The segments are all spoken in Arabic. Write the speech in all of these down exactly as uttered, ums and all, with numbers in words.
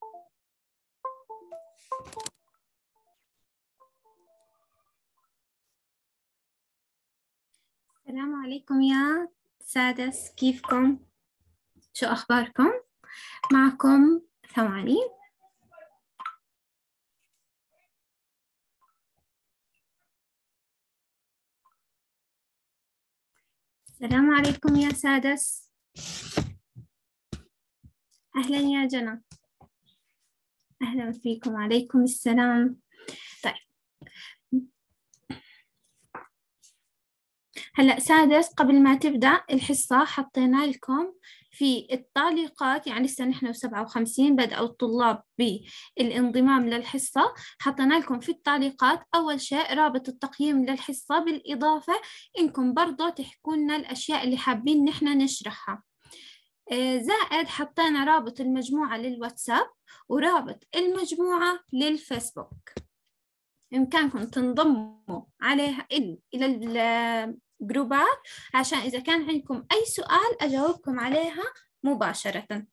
السلام عليكم يا سادس، كيفكم؟ شو أخباركم؟ معكم ثواني. السلام عليكم يا سادس. أهلا يا جنى، أهلا فيكم. عليكم السلام. طيب هلأ سادس، قبل ما تبدأ الحصة حطينا لكم في التعليقات، يعني لسه نحن وسبعة وخمسين بدأوا الطلاب بالانضمام للحصة. حطينا لكم في التعليقات أول شيء رابط التقييم للحصة، بالإضافة إنكم برضو تحكوا لنا الأشياء اللي حابين نحن نشرحها. زائد حطينا رابط المجموعة للواتساب ورابط المجموعة للفيسبوك، إمكانكم تنضموا عليها إلى الجروبات عشان إذا كان عندكم أي سؤال أجاوبكم عليها مباشرة.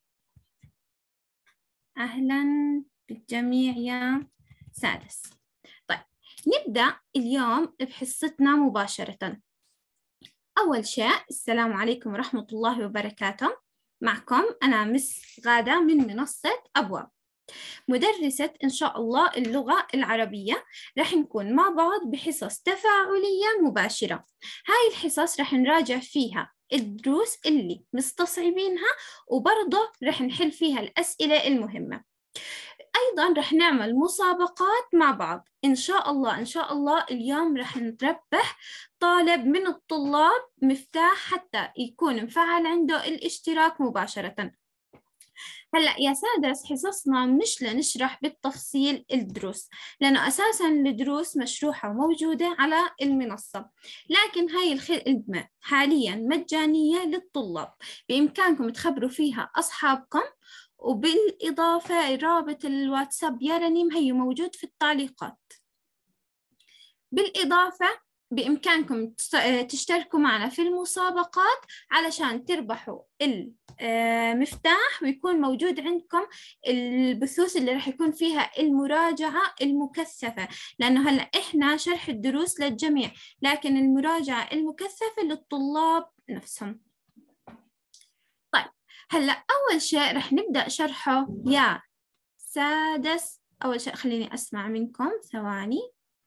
أهلا بالجميع يا سادس. طيب نبدأ اليوم بحصتنا مباشرة. أول شيء السلام عليكم ورحمة الله وبركاته. معكم أنا مس غادة من منصة أبواب، مدرسة إن شاء الله اللغة العربية. رح نكون مع بعض بحصص تفاعلية مباشرة. هاي الحصص رح نراجع فيها الدروس اللي مستصعبينها، وبرضه رح نحل فيها الأسئلة المهمة. أيضا رح نعمل مسابقات مع بعض إن شاء الله. إن شاء الله اليوم رح نربح طالب من الطلاب مفتاح حتى يكون مفعل عنده الاشتراك مباشرة. هلأ يا سادس، حصصنا مش لنشرح بالتفصيل الدروس، لأنه أساساً الدروس مشروحة وموجودة على المنصة، لكن هاي الخدمة حالياً مجانية للطلاب، بإمكانكم تخبروا فيها أصحابكم. وبالإضافة رابط الواتساب يا رنيم هي موجود في التعليقات. بالإضافة بإمكانكم تشتركوا معنا في المسابقات علشان تربحوا المفتاح، ويكون موجود عندكم البثوث اللي راح يكون فيها المراجعة المكثفة، لأنه هلأ إحنا شرح الدروس للجميع، لكن المراجعة المكثفة للطلاب نفسهم. طيب هلأ أول شيء راح نبدأ شرحه يا سادس. أول شيء خليني أسمع منكم ثواني.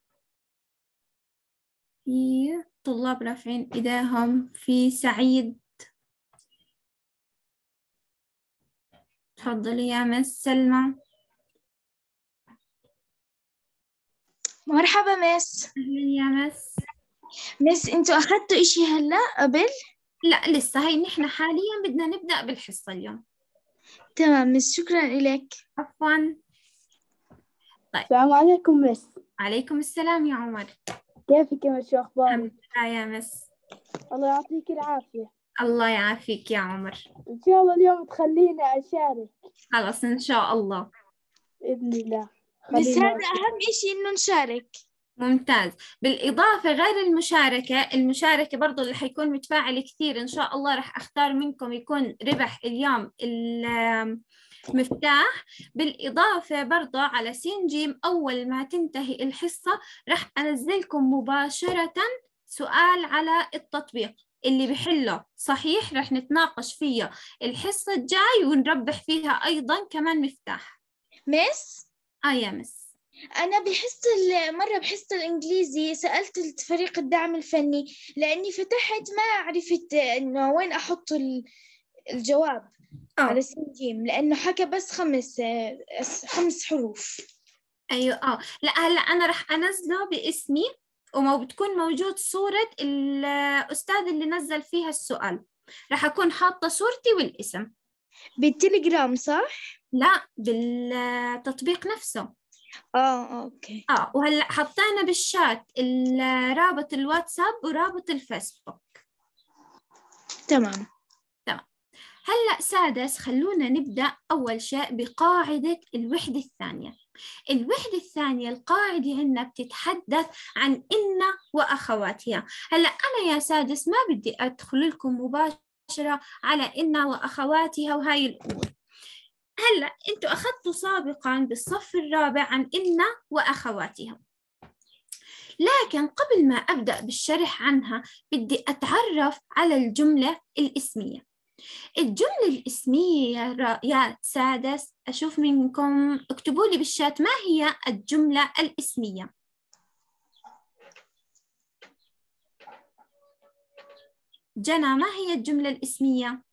في طلاب رافعين إيديهم. في سعيد، تفضلي يا مس. سلمى. مرحبا مس. أهلا يا مس. مس انتوا أخذتوا إشي هلا قبل؟ لا لسه، هاي نحن حاليا بدنا نبدأ بالحصة اليوم. تمام مس، شكرا إليك. عفوا. طيب السلام عليكم مس. عليكم السلام يا عمر. كيفك يا مس؟ شو أخبارك؟ الحمد لله يا مس. الله يعطيك العافية. الله يعافيك يا عمر. إن شاء الله اليوم تخليني أشارك. خلاص إن شاء الله بإذن الله. بس خلينا هذا أهم إشي إنه نشارك. ممتاز. بالإضافة غير المشاركة، المشاركة برضو اللي حيكون متفاعل كثير إن شاء الله رح أختار منكم يكون ربح اليوم المفتاح. بالإضافة برضو على سين جيم أول ما تنتهي الحصة رح أنزلكم مباشرة سؤال على التطبيق، اللي بحله صحيح رح نتناقش فيه الحصة الجاي ونربح فيها أيضا كمان مفتاح. مس آه يا مس. أنا بحس مرة بحس الإنجليزي سألت فريق الدعم الفني لأني فتحت ما عرفت إنه وين أحط الجواب أوه. على سين جيم، لأنه حكى بس خمس خمس حروف. أيوة آه لا هلا أنا رح أنزله باسمي، وما بتكون موجود صورة الأستاذ اللي نزل فيها السؤال، رح أكون حاطة صورتي والاسم. بالتليجرام صح؟ لا بالتطبيق نفسه. آه أوكي. آه وهلا حطينا بالشات رابط الواتساب ورابط الفيسبوك. تمام تمام. هلا سادس، خلونا نبدأ أول شيء بقاعدة الوحدة الثانية. الوحدة الثانية القاعدة عندنا بتتحدث عن إن وأخواتها. هلا أنا يا سادس ما بدي أدخل لكم مباشرة على إن وأخواتها وهاي الأمور، هلأ أنتوا أخذتوا سابقا بالصف الرابع عن إن وأخواتها، لكن قبل ما أبدأ بالشرح عنها بدي أتعرف على الجملة الإسمية. الجملة الإسمية يا, يا سادس، أشوف منكم اكتبوا لي بالشات ما هي الجملة الإسمية. جنى، ما هي الجملة الإسمية؟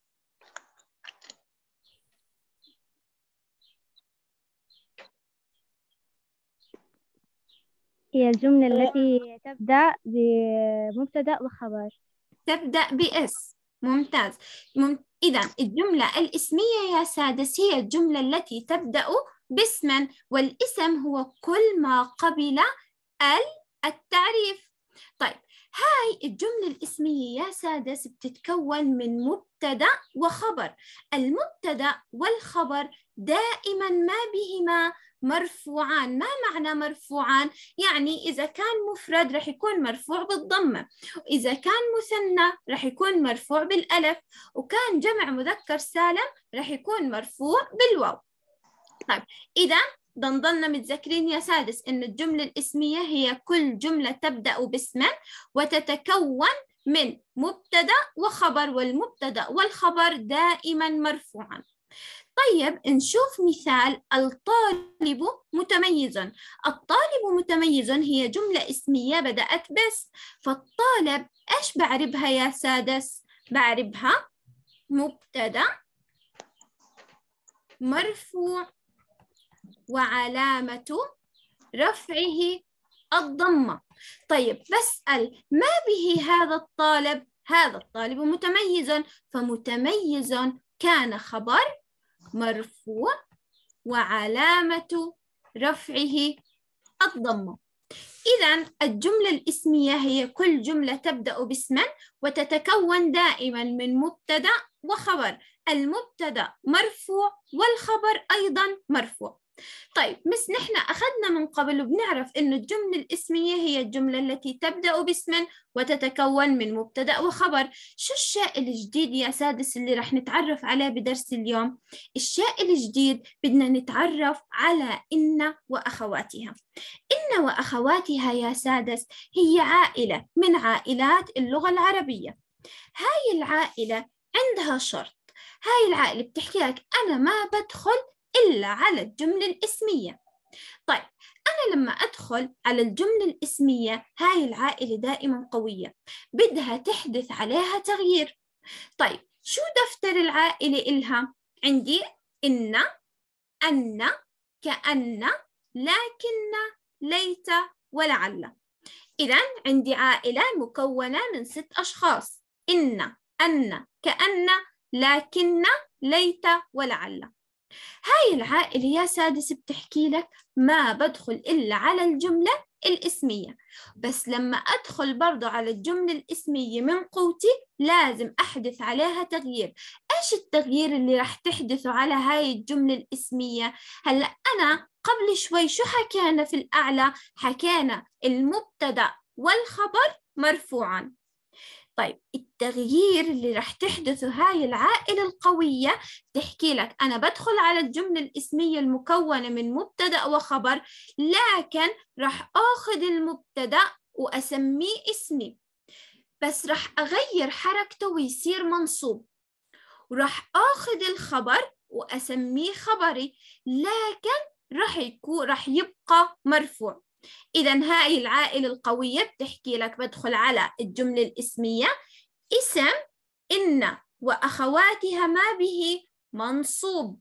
هي الجملة التي تبدأ بمبتدأ وخبر. تبدأ بإس. ممتاز. مم... إذن الجملة الإسمية يا سادس هي الجملة التي تبدأ باسم، والاسم هو كل ما قبل التعريف. طيب، هاي الجملة الإسمية يا سادس بتتكون من مبتدأ وخبر. المبتدأ والخبر دائما ما بهما مرفوعان. ما معنى مرفوعان؟ يعني إذا كان مفرد رح يكون مرفوع بالضمة، وإذا كان مثنى رح يكون مرفوع بالألف، وكان جمع مذكر سالم رح يكون مرفوع بالواو. طيب، إذا ضلنا متذكرين يا سادس إن الجملة الإسمية هي كل جملة تبدأ باسم وتتكون من مبتدأ وخبر، والمبتدأ والخبر دائما مرفوعا. طيب، نشوف مثال الطالب متميز. الطالب متميز هي جملة اسمية بدأت بس، فالطالب إيش بعربها يا سادس؟ بعربها مبتدأ مرفوع وعلامة رفعه الضمة. طيب، بسأل ما به هذا الطالب؟ هذا الطالب متميز، فمتميز كان خبر مرفوع وعلامة رفعه الضمة. إذن الجملة الإسمية هي كل جملة تبدأ باسم وتتكون دائما من مبتدأ وخبر. المبتدأ مرفوع والخبر أيضا مرفوع. طيب، مس نحن أخذنا من قبل وبنعرف إن الجملة الإسمية هي الجملة التي تبدأ باسم وتتكون من مبتدأ وخبر. شو الشيء الجديد يا سادس اللي رح نتعرف عليه بدرس اليوم؟ الشيء الجديد بدنا نتعرف على إن وأخواتها. إن وأخواتها يا سادس هي عائلة من عائلات اللغة العربية. هاي العائلة عندها شرط. هاي العائلة بتحكي لك أنا ما بدخل إلا على الجملة الإسمية. طيب، أنا لما أدخل على الجملة الإسمية هاي العائلة دائما قوية، بدها تحدث عليها تغيير. طيب، شو دفتر العائلة إلها؟ عندي إن، أن، كأن، لكن، ليت، ولعل. إذن عندي عائلة مكونة من ست أشخاص: إن، أن، كأن، لكن، ليت، ولعل. هاي العائلة يا سادس بتحكي لك ما بدخل إلا على الجملة الإسمية، بس لما أدخل برضو على الجملة الإسمية من قوتي لازم أحدث عليها تغيير. إيش التغيير اللي راح تحدثه على هاي الجملة الإسمية؟ هلأ أنا قبل شوي شو حكينا في الأعلى؟ حكينا المبتدأ والخبر مرفوعا. طيب، التغيير اللي رح تحدثه هاي العائلة القوية تحكي لك أنا بدخل على الجملة الإسمية المكونة من مبتدأ وخبر، لكن رح أخذ المبتدأ وأسميه اسمي، بس رح أغير حركته ويصير منصوب، ورح أخذ الخبر وأسميه خبري، لكن رح يكون رح يبقى مرفوع. إذن هاي العائلة القوية بتحكي لك بدخل على الجملة الإسمية اسم إن وأخواتها ما به منصوب،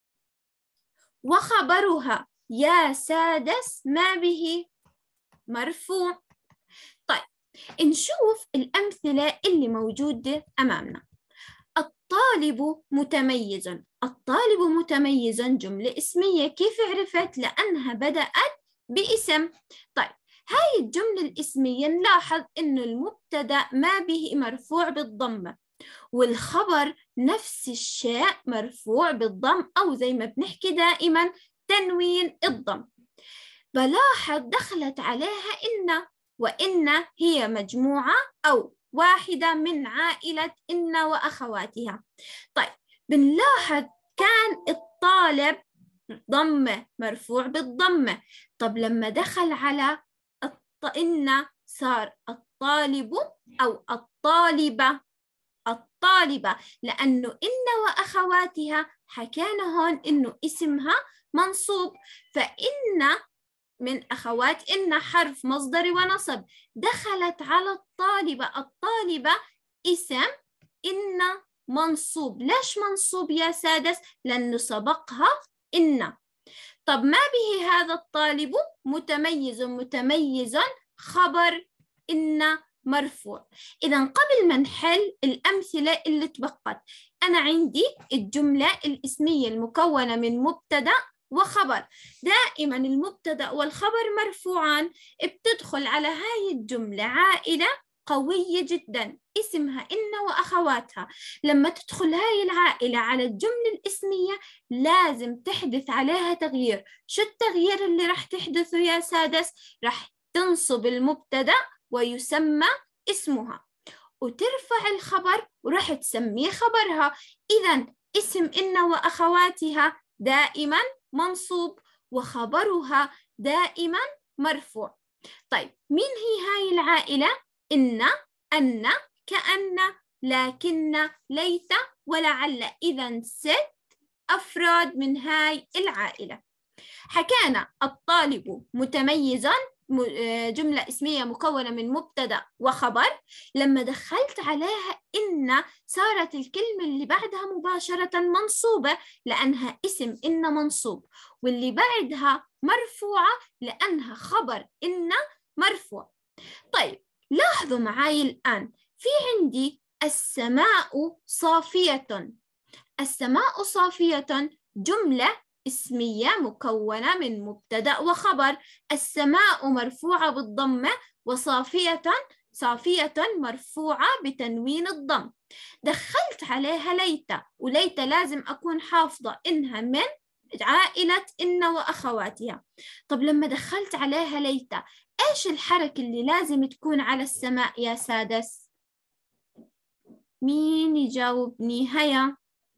وخبرها يا سادس ما به مرفوع. طيب، نشوف الأمثلة اللي موجودة أمامنا. الطالب متميز. الطالب متميز جملة اسمية، كيف عرفت؟ لأنها بدأت باسم. طيب، هاي الجملة الاسمية نلاحظ إنه المبتدأ ما به مرفوع بالضمة، والخبر نفس الشيء مرفوع بالضم، أو زي ما بنحكي دائما تنوين الضم. بلاحظ دخلت عليها إن، وإن هي مجموعة أو واحدة من عائلة إن وأخواتها. طيب، بنلاحظ كان الطالب ضمة مرفوع بالضمة. طب لما دخل على الط... إن صار الطالب أو الطالبة الطالبة، لأنه إن وأخواتها حكينا هون إنه اسمها منصوب، فإن من أخوات إن حرف مصدر ونصب، دخلت على الطالبة. الطالبة اسم إن منصوب. ليش منصوب يا سادس؟ لأنه سبقها إن. طب ما به هذا الطالب؟ متميز. متميز خبر إن مرفوع. إذا قبل ما نحل الأمثلة اللي تبقت، أنا عندي الجملة الاسمية المكونة من مبتدأ وخبر. دائما المبتدأ والخبر مرفوعان. بتدخل على هاي الجملة عائلة قوية جدا اسمها إن وأخواتها. لما تدخل هاي العائلة على الجملة الاسمية لازم تحدث عليها تغيير. شو التغيير اللي رح تحدثه يا سادس؟ رح تنصب المبتدأ ويسمى اسمها، وترفع الخبر ورح تسميه خبرها. إذا اسم إن وأخواتها دائما منصوب وخبرها دائما مرفوع. طيب مين هي هاي العائلة؟ إن، أن، كأن، لكن، ليت، ولعل. إذا ست أفراد من هاي العائلة. حكينا الطالب متميزا، جملة اسمية مكونة من مبتدأ وخبر. لما دخلت عليها إن صارت الكلمة اللي بعدها مباشرة منصوبة لأنها اسم إن منصوب، واللي بعدها مرفوعة لأنها خبر إن مرفوع. طيب لاحظوا معاي الآن في عندي السماء صافية. السماء صافية جملة اسمية مكونة من مبتدأ وخبر. السماء مرفوعة بالضمة وصافية صافية مرفوعة بتنوين الضم. دخلت عليها ليت، وليت لازم أكون حافظة إنها من عائلة إن وأخواتها. طب لما دخلت عليها ليت، إيش الحركة اللي لازم تكون على السماء يا سادس؟ مين يجاوبني؟ هيا.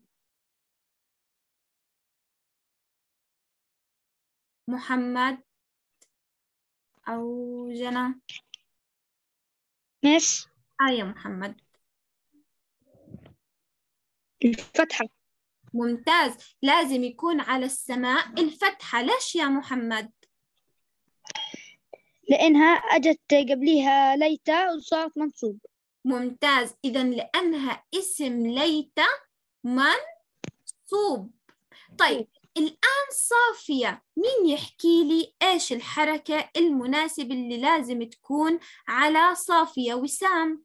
محمد أو جنى؟ مس آه يا محمد. الفتحة. ممتاز، لازم يكون على السماء الفتحة. ليش يا محمد؟ لأنها أجت قبليها ليتة وصارت منصوب. ممتاز، إذا لأنها اسم ليت منصوب. طيب الآن صافية، مين يحكي لي إيش الحركة المناسبة اللي لازم تكون على صافية؟ وسام.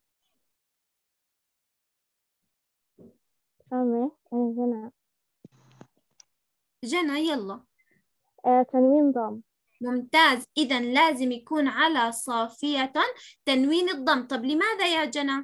سامي جنى. جنى يلا. آه تنوين ضم. ممتاز، إذا لازم يكون على صافية تنوين الضم. طب لماذا يا جنى؟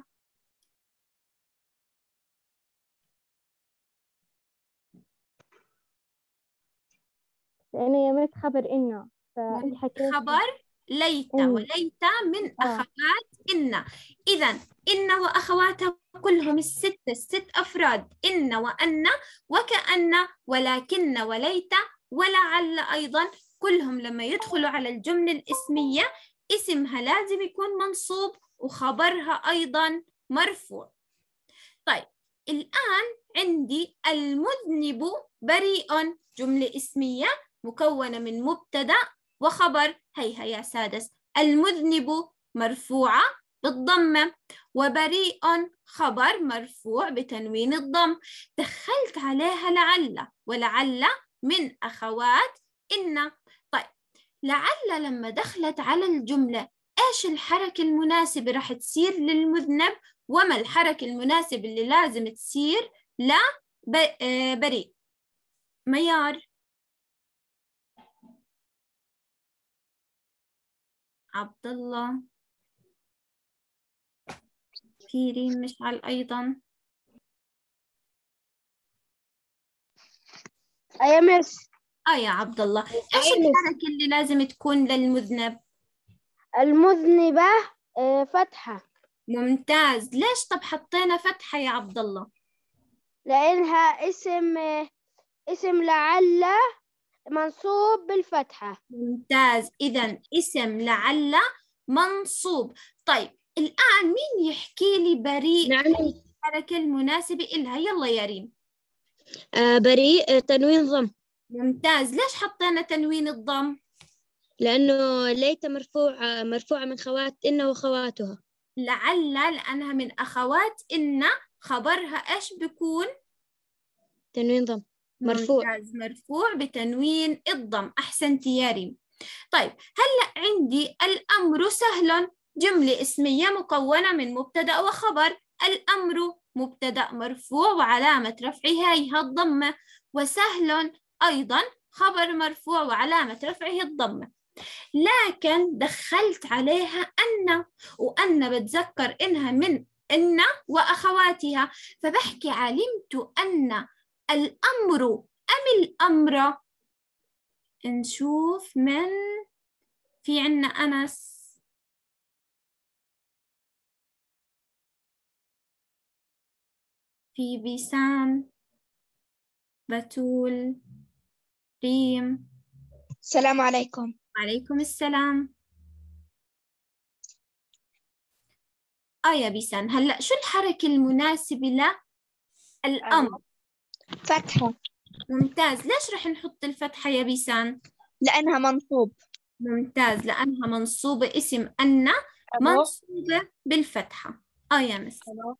لأنه يمت خبر إنه، فأنت حكيت خبر ليت، إن. وليت من آه. أخوات إن. إذا إن وأخواتها كلهم الستة، الست أفراد، إن وأن وكأن ولكن وليت ولعل أيضا، كلهم لما يدخلوا على الجملة الاسمية اسمها لازم يكون منصوب وخبرها أيضا مرفوع. طيب الآن عندي المذنب بريء، جملة اسمية مكونة من مبتدأ وخبر. هيها يا سادس، المذنب مرفوعة بالضمة، وبريء خبر مرفوع بتنوين الضم. دخلت عليها لعل، ولعل من أخوات إن. طيب لعل لما دخلت على الجملة إيش الحركة المناسبة رح تصير للمذنب؟ وما الحركة المناسبة اللي لازم تصير لبريء؟ ميار. عبد الله. في ريم مشعل أيضا. أي مس. آه يا عبد الله، إيش الحركة اللي لازم تكون للمذنب؟ المذنبة آه، فتحة. ممتاز، ليش طب حطينا فتحة يا عبد الله؟ لأنها اسم آه، اسم لعل منصوب بالفتحة. ممتاز، إذا اسم لعل منصوب. طيب الآن مين يحكي لي بريء نعم. الحركة المناسبة إلها؟ يلا يا ريم. آه بريء تنوين ضم. ممتاز، ليش حطينا تنوين الضم؟ لأنه ليت مرفوع مرفوعة من خوات إن وخواتها. لعل لأنها من أخوات إن، خبرها إيش بكون؟ تنوين ضم مرفوع. ممتاز، مرفوع بتنوين الضم. أحسنتي يا ريم. طيب هلأ عندي الأمر سهل، جملة اسمية مكونة من مبتدأ وخبر. الأمر مبتدأ مرفوع وعلامة رفعه هيها الضمة، وسهل أيضا خبر مرفوع وعلامة رفعه الضمة. لكن دخلت عليها أن، وأن بتذكر إنها من إن وأخواتها، فبحكي علمت أن الأمر أم الأمر. نشوف من في عنا أنس، في بيسان، بتول، ريم. السلام عليكم. وعليكم السلام. آه يا بيسان، هلأ شو الحركة المناسبة للأمر؟ فتحة. ممتاز، ليش رح نحط الفتحة يا بيسان؟ لأنها منصوب. ممتاز، لأنها منصوبة. اسم أن منصوبة بالفتحة. آه يا مس.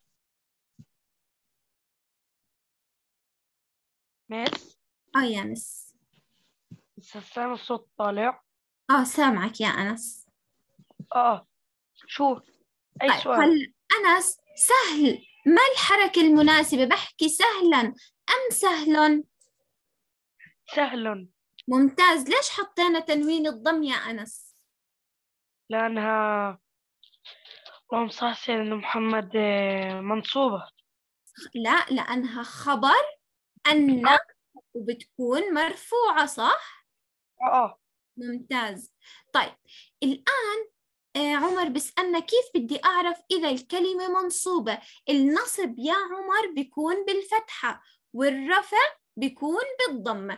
مس آه يا مس. سامع الصوت طالع. آه سامعك يا أنس. اه شو أي طيب سؤال؟ هلا أنس، سهل ما الحركة المناسبة؟ بحكي سهلا أم سهل؟ سهل. ممتاز، ليش حطينا تنوين الضم يا أنس؟ لأنها اللهم صل على سيدنا محمد آه، منصوبة. لا، لأنها خبر أن اه وبتكون مرفوعة، صح؟ اه ممتاز. طيب الآن آه عمر بسألنا كيف بدي أعرف إذا الكلمة منصوبة. النصب يا عمر بيكون بالفتحة والرفع بيكون بالضمة.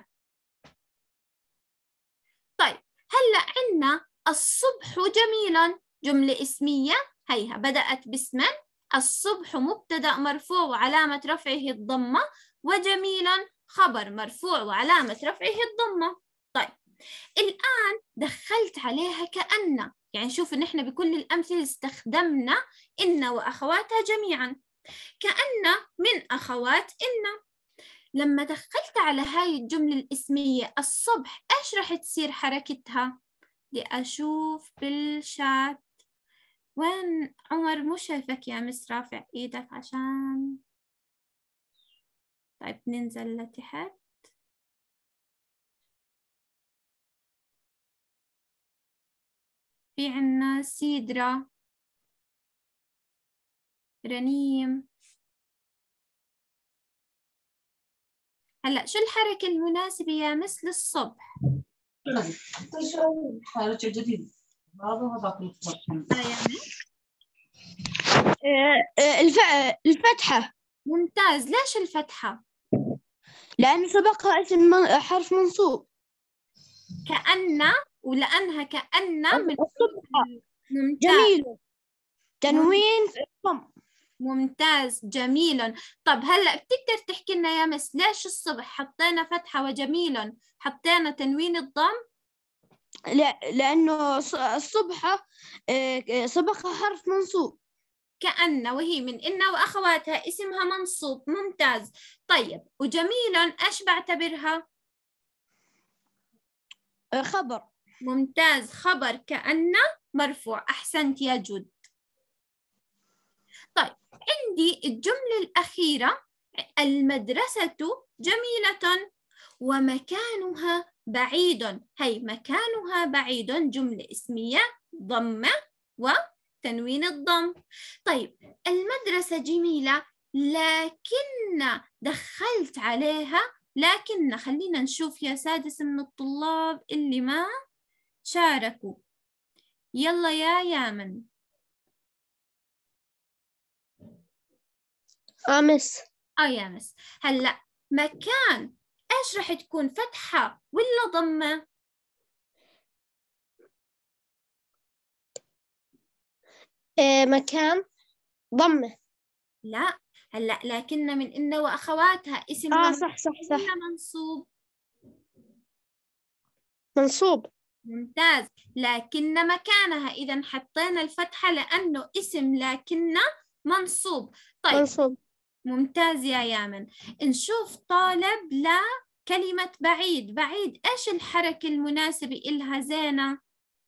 طيب هلأ عنا الصبح جميلا، جملة اسمية هيها بدأت باسم. الصبح مبتدأ مرفوع وعلامة رفعه الضمة، وجميلا خبر مرفوع وعلامة رفعه الضمة. طيب الآن دخلت عليها كأن، يعني شوف نحن بكل الأمثلة استخدمنا إن وأخواتها جميعا. كأن من أخوات إن. لما دخلت على هاي الجملة الاسمية الصبح، إيش رح تصير حركتها؟ بدي أشوف بالشات. وين عمر؟ مو شايفك يا مس، رافع إيدك عشان. طيب ننزل لتحت. في عنا سيدرا، رنيم. هلا شو الحركة المناسبة يا مس للصبح؟ حركة جديدة. الفتحة. ممتاز، ليش الفتحة؟ لأن سبقها اسم من... حرف منصوب. كأن، ولأنها كأن من الصبح ممتاز. جميل تنوين ضم. ممتاز، جميل. طب هلأ بتقدر تحكي لنا يا مس ليش الصبح حطينا فتحة وجميل حطينا تنوين الضم؟ لا، لأنه الصبح سبقها حرف منصوب. كأن، وهي من إن وأخواتها اسمها منصوب. ممتاز. طيب وجميل إيش بعتبرها؟ خبر. ممتاز، خبر كأن مرفوع. أحسنت يا جود. طيب عندي الجملة الأخيرة، المدرسة جميلة ومكانها بعيد. هي مكانها بعيد جملة اسمية ضمة وتنوين الضم. طيب المدرسة جميلة، لكن دخلت عليها لكن. خلينا نشوف يا سادس من الطلاب اللي ما شاركوا. يلا يا يامن. آه مس. آه يا مس. هلأ مكان، إيش إيش رح تكون، فتحة ولا ضمة؟ آه مكان ضمة. لا، هلا لكن من إن وأخواتها اسم آه مرفوع صح صح ولا صح منصوب؟ منصوب. ممتاز، لكن مكانها، إذا حطينا الفتحة لأنه اسم لكن منصوب. طيب منصوب. ممتاز يا يامن. نشوف طالب لكلمة بعيد. بعيد إيش الحركة المناسبة إلها زينة؟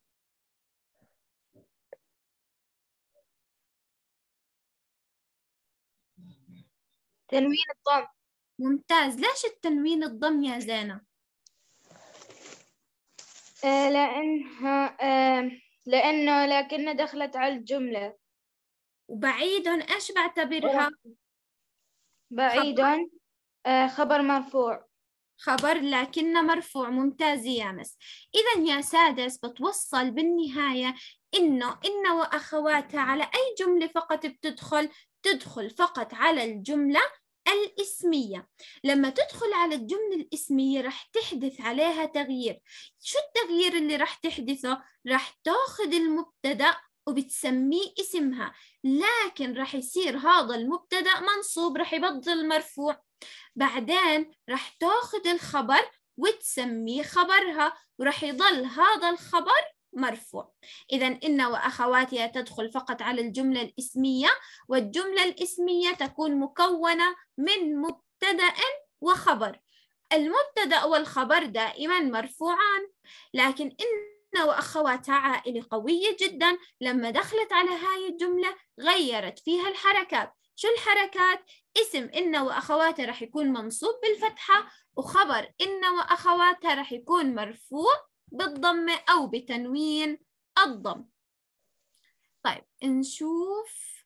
تنوين الضم. ممتاز، ليش التنوين الضم يا زينة؟ آه لأنها آه لأنه لكن دخلت على الجملة. وبعيد إيش بعتبرها؟ بعيد آه خبر مرفوع. خبر لكن مرفوع. ممتاز يا مس. إذا يا سادس بتوصل بالنهاية إنه إن وأخواتها على أي جملة فقط بتدخل؟ تدخل فقط على الجملة الاسمية. لما تدخل على الجملة الاسمية رح تحدث عليها تغيير. شو التغيير اللي رح تحدثه؟ رح تاخذ المبتدأ وبتسميه اسمها، لكن رح يصير هذا المبتدأ منصوب، رح يبطل مرفوع. بعدين رح تاخذ الخبر وتسميه خبرها، ورح يضل هذا الخبر مرفوع. إذا إن وأخواتها تدخل فقط على الجملة الاسمية، والجملة الاسمية تكون مكونة من مبتدأ وخبر. المبتدأ والخبر دائما مرفوعان، لكن إن وأخواتها عائلة قوية جدا، لما دخلت على هاي الجملة غيرت فيها الحركات. شو الحركات؟ اسم إن وأخواتها رح يكون منصوب بالفتحة، وخبر إن وأخواتها رح يكون مرفوع بالضمة أو بتنوين الضم. طيب نشوف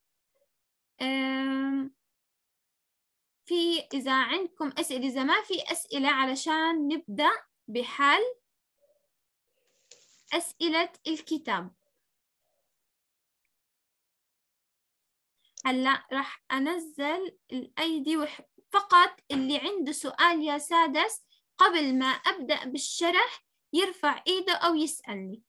في إذا عندكم أسئلة. إذا ما في أسئلة علشان نبدأ بحل أسئلة الكتاب. هلا راح أنزل الأيدي وح... فقط اللي عنده سؤال يا سادس قبل ما أبدأ بالشرح يرفع إيده أو يسألني.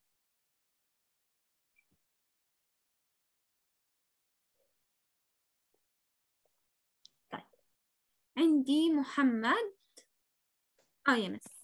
طيب عندي محمد. آه يا مس.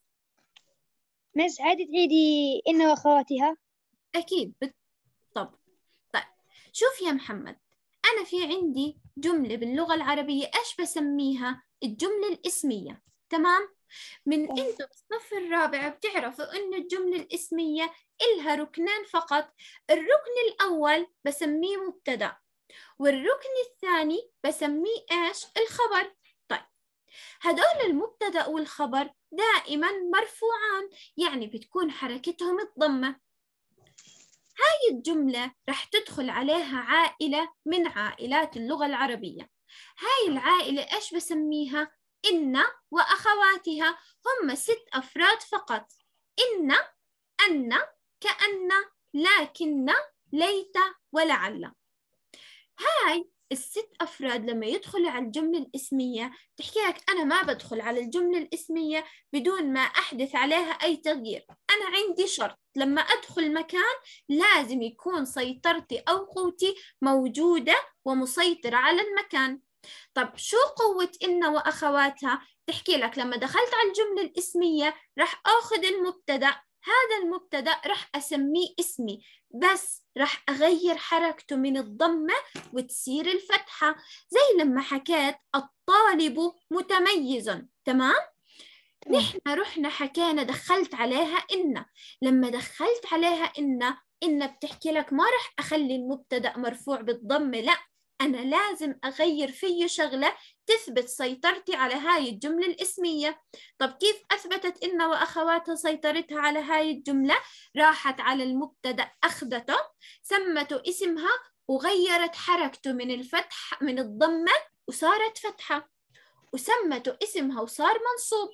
مس عادي تعيدي إن وأخواتها. أكيد بالطبع. طيب شوف يا محمد، أنا في عندي جملة باللغة العربية إيش بسميها؟ الجملة الاسمية، تمام؟ من أنتوا بالصف الرابع بتعرفوا إنه الجملة الاسمية إلها ركنين فقط. الركن الأول بسميه مبتدأ، والركن الثاني بسميه إيش؟ الخبر. طيب هدول المبتدأ والخبر دائما مرفوعان، يعني بتكون حركتهم الضمة. هاي الجملة رح تدخل عليها عائلة من عائلات اللغة العربية. هاي العائلة إيش بسميها؟ إن وأخواتها. هم ست أفراد فقط: إن، أن، كأن، لكن، ليت، ولعل. هاي الست أفراد لما يدخلوا على الجملة الاسمية تحكي لك أنا ما بدخل على الجملة الاسمية بدون ما أحدث عليها أي تغيير. أنا عندي شرط، لما أدخل مكان لازم يكون سيطرتي أو قوتي موجودة ومسيطرة على المكان. طب شو قوة إن وأخواتها؟ تحكي لك لما دخلت على الجملة الاسمية رح أخذ المبتدأ، هذا المبتدأ رح أسميه اسمي، بس رح أغير حركته من الضمة وتصير الفتحة، زي لما حكيت الطالب متميز، تمام؟ نحن رحنا حكينا دخلت عليها إن. لما دخلت عليها إن، إن بتحكي لك ما رح أخلي المبتدأ مرفوع بالضمة، لا، أنا لازم أغير فيه شغلة تثبت سيطرتي على هاي الجملة الاسمية. طب كيف أثبتت إن وأخواتها سيطرتها على هاي الجملة؟ راحت على المبتدأ أخذته، سمته اسمها، وغيرت حركته من الفتح من الضمة وصارت فتحة، وسمته اسمها وصار منصوب،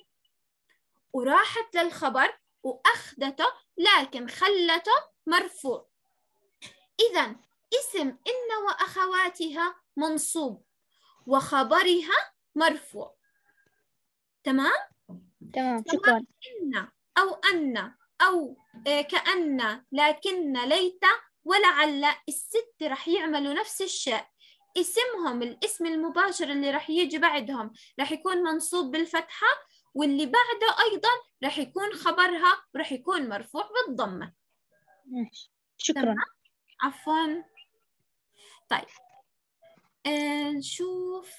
وراحت للخبر وأخذته لكن خلته مرفوع. إذن اسم إن وأخواتها منصوب وخبرها مرفوع، تمام؟ تمام شكرا. إن أو أن أو كأن لكن ليت ولعل الست رح يعملوا نفس الشيء. اسمهم الاسم المباشر اللي رح يجي بعدهم رح يكون منصوب بالفتحة، واللي بعده أيضا رح يكون خبرها ورح يكون مرفوع بالضمة. شكرا. عفوا. طيب آه نشوف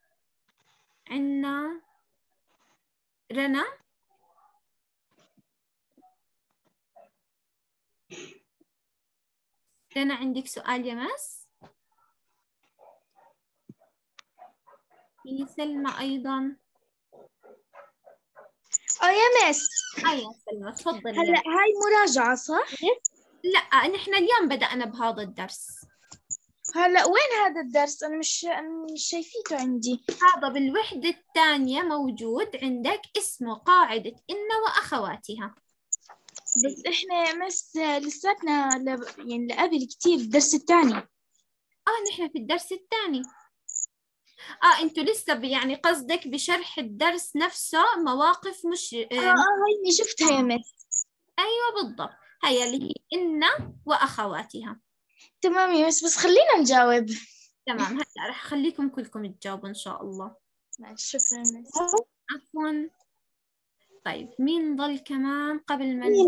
عنا رنا. رنا عندك سؤال يا مس؟ في سلمى أيضا. اه يا مس. آه يا سلمى تفضلي. هلا هاي مراجعة صح؟ لا نحن اليوم بدأنا بهذا الدرس. هلا وين هذا الدرس؟ أنا مش أنا مش شايفيته عندي. هذا بالوحدة الثانية موجود عندك، اسمه قاعدة إن وأخواتها. بس إحنا يا مس لساتنا لب... يعني لقبل كتير الدرس الثاني. آه نحن في الدرس الثاني. آه أنتوا لسه يعني قصدك بشرح الدرس نفسه مواقف مش آه آه هيني شفتها يا مس. أيوة بالضبط، هي اللي هي إن وأخواتها. تمام يا مس، بس خلينا نجاوب. تمام هلا رح أخليكم كلكم تجاوبوا إن شاء الله. شكرا مس. عفوا. طيب مين ضل كمان قبل ما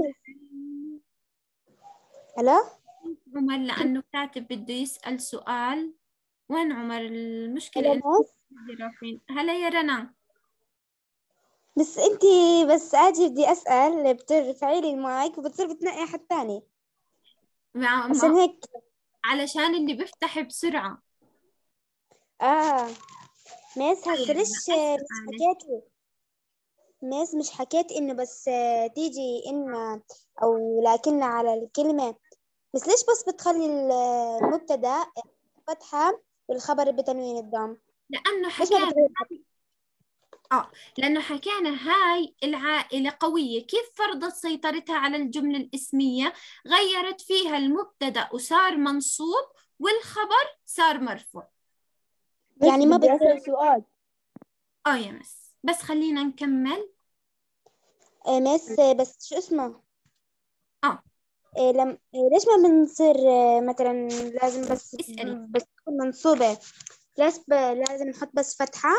هلا عمر، لأنه كاتب بده يسأل سؤال. وين عمر؟ المشكلة إنه رايحين. هلا يا رنا. بس انتي بس اجي بدي اسال بترفعي لي المايك وبتصير بتنقي حد ثاني مع... عشان مع... هيك. علشان اللي بيفتح بسرعة. اه ميس هسه طيب، ليش أسأل مش عنك. حكيتي ميس مش حكيت انه بس تيجي ان او لكن على الكلمة، بس ليش بس بتخلي المبتدا فتحة والخبر بتنوين الضم؟ لأنه ليش ما حكينا بتغير؟ آه لأنه حكينا هاي العائلة قوية، كيف فرضت سيطرتها على الجملة الاسمية؟ غيرت فيها المبتدأ وصار منصوب والخبر صار مرفوع. يعني ما بدي بتصير أسأل سؤال. آه يا مس بس خلينا نكمل. آه ميس بس شو اسمه؟ آه إيه لم إيه ليش ما بنصير آه، مثلا لازم بس اسألي. بس تكون منصوبة، ليش ب... لازم نحط بس فتحة؟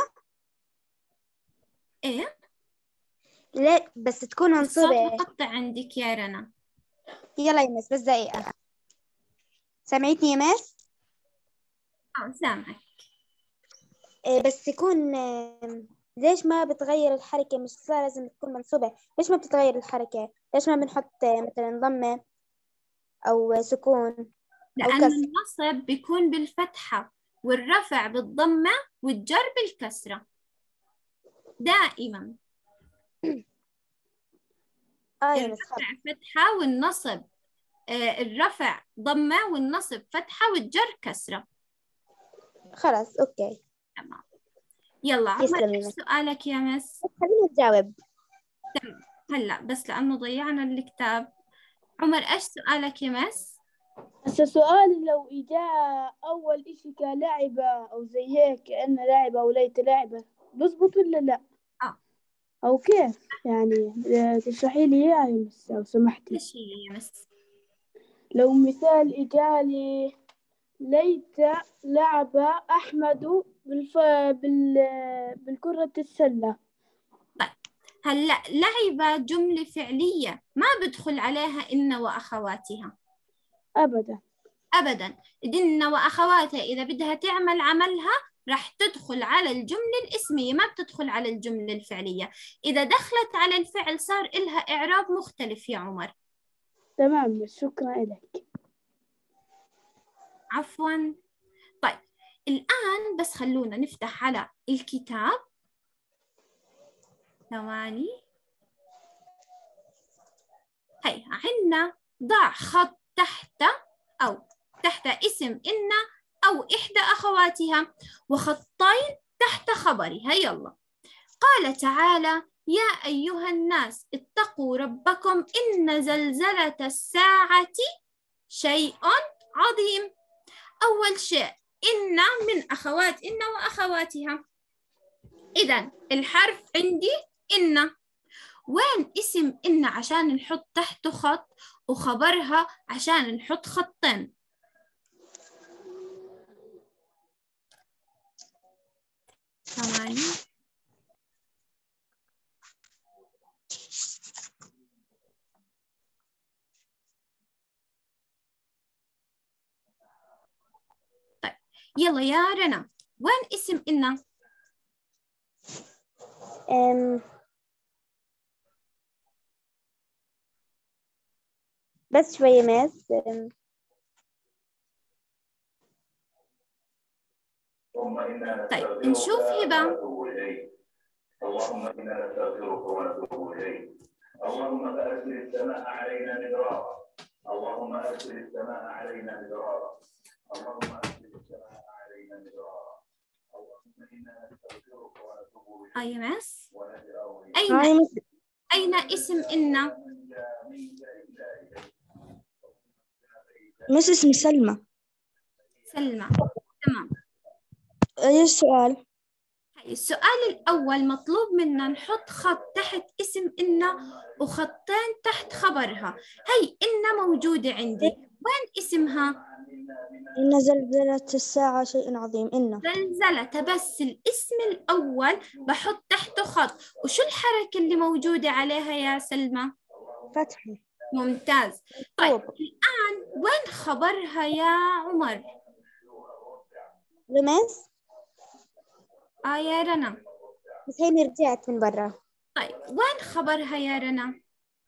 إيه؟ ليه بس تكون الصوت منصوبة؟ مقطع عندك يا رنا. يلا يا مس بس دقيقة. سمعتني يا مس؟ آه سامعك. إيه بس تكون آه، ليش ما بتغير الحركة؟ مش صار لازم تكون منصوبة، ليش ما بتتغير الحركة؟ ليش ما بنحط آه، مثلا ضمة أو سكون أو لأن كسر؟ النصب بيكون بالفتحة والرفع بالضمة والجر بالكسرة دائما. آه يا مس الرفع فتحة والنصب آه الرفع ضمة والنصب فتحة والجر كسرة. خلاص أوكي. تمام. يلا عمر يسلم يا إيش مس. سؤالك يا مس؟ خلينا نجاوب. هلا بس لأنه ضيعنا الكتاب. عمر إيش سؤالك يا مس؟ هسه سؤالي لو إجا أول إشي كلعبة أو زي هيك كأنه لعبة أو ليت لعبة بزبط ولا لا؟ آه أو كيف يعني تشرحي لي إياها يا مس لو سمحتي. إيش هي يا مس؟ لو مثال إجالي ليت لعب أحمد بالف... بال... بالكرة السلة. طيب هلا لعبة جملة فعلية ما بدخل عليها إن وأخواتها أبدا أبدا. إن وأخواتها إذا بدها تعمل عملها راح تدخل على الجملة الاسمية، ما بتدخل على الجملة الفعلية. إذا دخلت على الفعل صار إلها إعراب مختلف يا عمر. تمام شكرا لك. عفوا. طيب الآن بس خلونا نفتح على الكتاب ثواني. هي عنا ضع خط تحت أو تحت اسم إن أو إحدى أخواتها وخطين تحت خبرها. يلا. قال تعالى: يا أيها الناس اتقوا ربكم إن زلزلة الساعة شيء عظيم. أول شيء إن من أخوات إن وأخواتها، إذن الحرف عندي إن، وين اسم إن عشان نحط تحته خط وخبرها عشان نحط خطين؟ ثمانية. طيب يلا يا رنا، وين اسم إن؟ أم بس شوية ماس. أم طيب نشوف هبة. اللهم إنا نستغفرك ونتوب إليك. اللهم أرسل السماء علينا مدرارا. اللهم أرسل السماء علينا مدرارا. اللهم أرسل السماء علينا مدرارا. اللهم إنا نستغفرك ونتوب إليك. أي مس؟ هاي أين مس. أين اسم إن؟ مس اسمي سلمى. سلمى. تمام. أي السؤال؟ السؤال الأول مطلوب منا نحط خط تحت اسم إن وخطين تحت خبرها. هي إن موجودة عندي، وين اسمها؟ إن زلزلة الساعة شيء عظيم. إن زلزلة، بس الاسم الأول بحط تحته خط. وشو الحركة اللي موجودة عليها يا سلمى؟ فتحة. ممتاز. طيب الآن وين خبرها يا عمر؟ لمس. آه يا رنا. بس هيني رجعت من برا. طيب وين خبرها يا رنا؟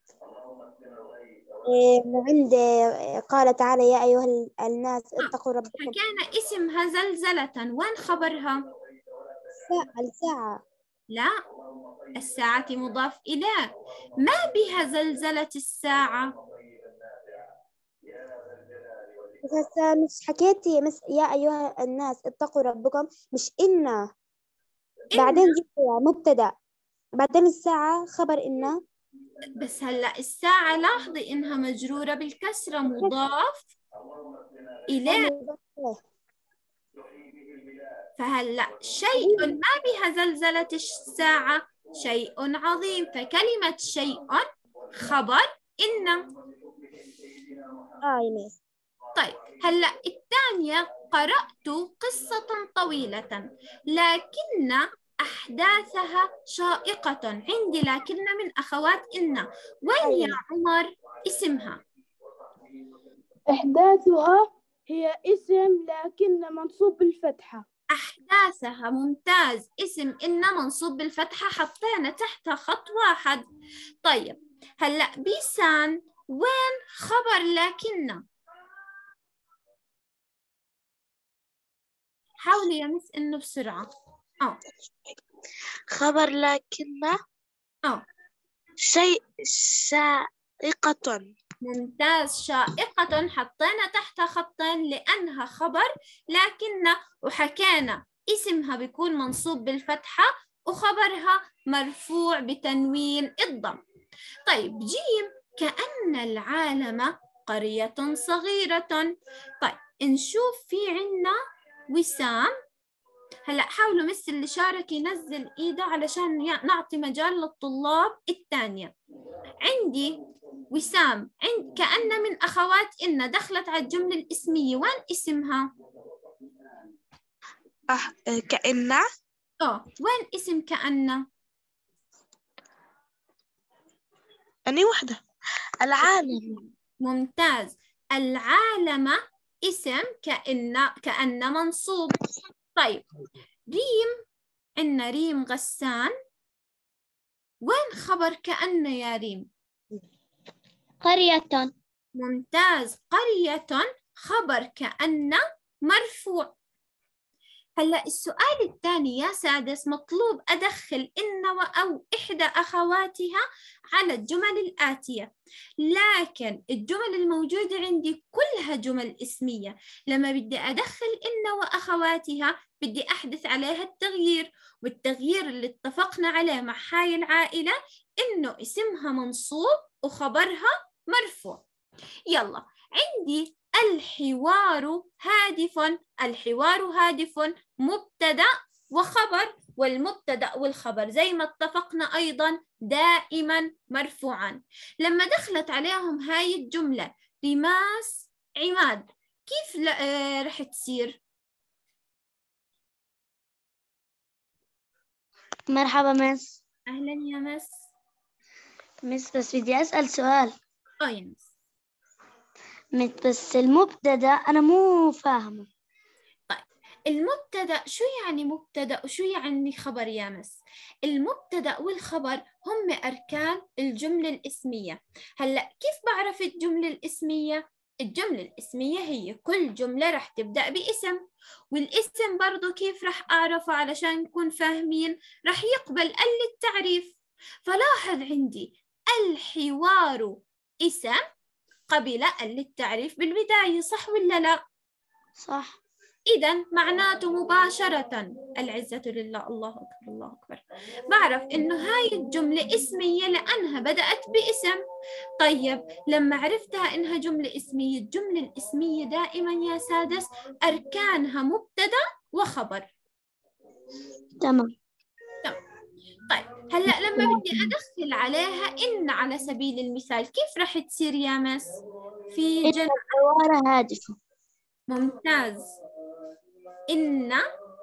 إيه عند قال تعالى يا أيها الناس اتقوا ربكم. فكان اسمها زلزلة، وين خبرها؟ الساعة. الساعة. لا، الساعة مضاف إليه، ما بها زلزلة الساعة. بس هسه مش حكيتي مس يا أيها الناس اتقوا ربكم، مش إن بعدين جبت مبتدأ بعدين الساعة خبر إن. بس هلا الساعة لاحظي إنها مجرورة بالكسرة، مضاف إليه. فهلا شيء ما بها زلزلة الساعة شيء عظيم، فكلمة شيء خبر إن. آه يمس. طيب هلا الثانية، قرأت قصة طويلة لكن أحداثها شائقة عندي، لكن من أخوات إن. وين يا عمر اسمها؟ أحداثها هي اسم لكن منصوب بالفتحة. أحداثها، ممتاز. اسم إن منصوب بالفتحة، حطينا تحتها خط واحد. طيب هلأ بيسان، وين خبر لكن؟ حاولي يا مس إنه بسرعة. آه خبر لكن آه شيء شائقة. ممتاز، شائقة حطينا تحتها خطين لأنها خبر لكن، وحكينا اسمها بيكون منصوب بالفتحة وخبرها مرفوع بتنوين الضم. طيب جيم، كأن العالم قرية صغيرة. طيب نشوف في عنا وسام. هلأ حاولوا مس اللي شارك ينزل إيده علشان نعطي مجال للطلاب الثانية. عندي وسام، عند كأن من أخوات إن دخلت على الجملة الاسمية، وين اسمها؟ أه كأن. آه وين اسم كأن؟ أني وحدة. العالم. ممتاز، العالم اسم كأن، كأن منصوب. طيب ريم، عندنا ريم غسان، وين خبر كأن يا ريم؟ قرية. ممتاز، قرية خبر كأن مرفوع. هلا السؤال الثاني يا سادس، مطلوب أدخل إن أو إحدى أخواتها على الجمل الآتية، لكن الجمل الموجودة عندي كلها جمل اسمية. لما بدي أدخل إن وأخواتها بدي أحدث عليها التغيير، والتغيير اللي اتفقنا عليه مع هاي العائلة إنه اسمها منصوب وخبرها مرفوع. يلا عندي الحوار هادف. الحوار هادف مبتدأ وخبر والمبتدأ والخبر زي ما اتفقنا أيضا دائما مرفوعا. لما دخلت عليهم هاي الجملة رماس عماد كيف آه رح تصير؟ مرحبا مس. أهلا يا مس. مس بس بدي أسأل سؤال. آه يا مس. مس بس المبتدأ أنا مو فاهمه. طيب المبتدأ شو يعني مبتدأ وشو يعني خبر يا مس؟ المبتدأ والخبر هم أركان الجملة الاسمية. هلأ كيف بعرف الجملة الاسمية؟ الجملة الاسمية هي كل جملة رح تبدأ باسم، والاسم برضو كيف رح أعرفه علشان نكون فاهمين؟ رح يقبل ال للتعريف. فلاحظ عندي الحوار اسم قبل ال للتعريف بالبداية، صح ولا لا؟ صح. إذا معناته مباشرة العزة لله، الله أكبر الله أكبر، بعرف إنه هاي الجملة اسمية لأنها بدأت باسم. طيب لما عرفتها إنها جملة اسمية، الجملة الاسمية دائما يا سادس أركانها مبتدأ وخبر. تمام. تمام. طيب هلأ لما بدي أدخل عليها إن على سبيل المثال كيف رح تصير يا مس؟ في إن جملة الحوار هادفة. ممتاز. إن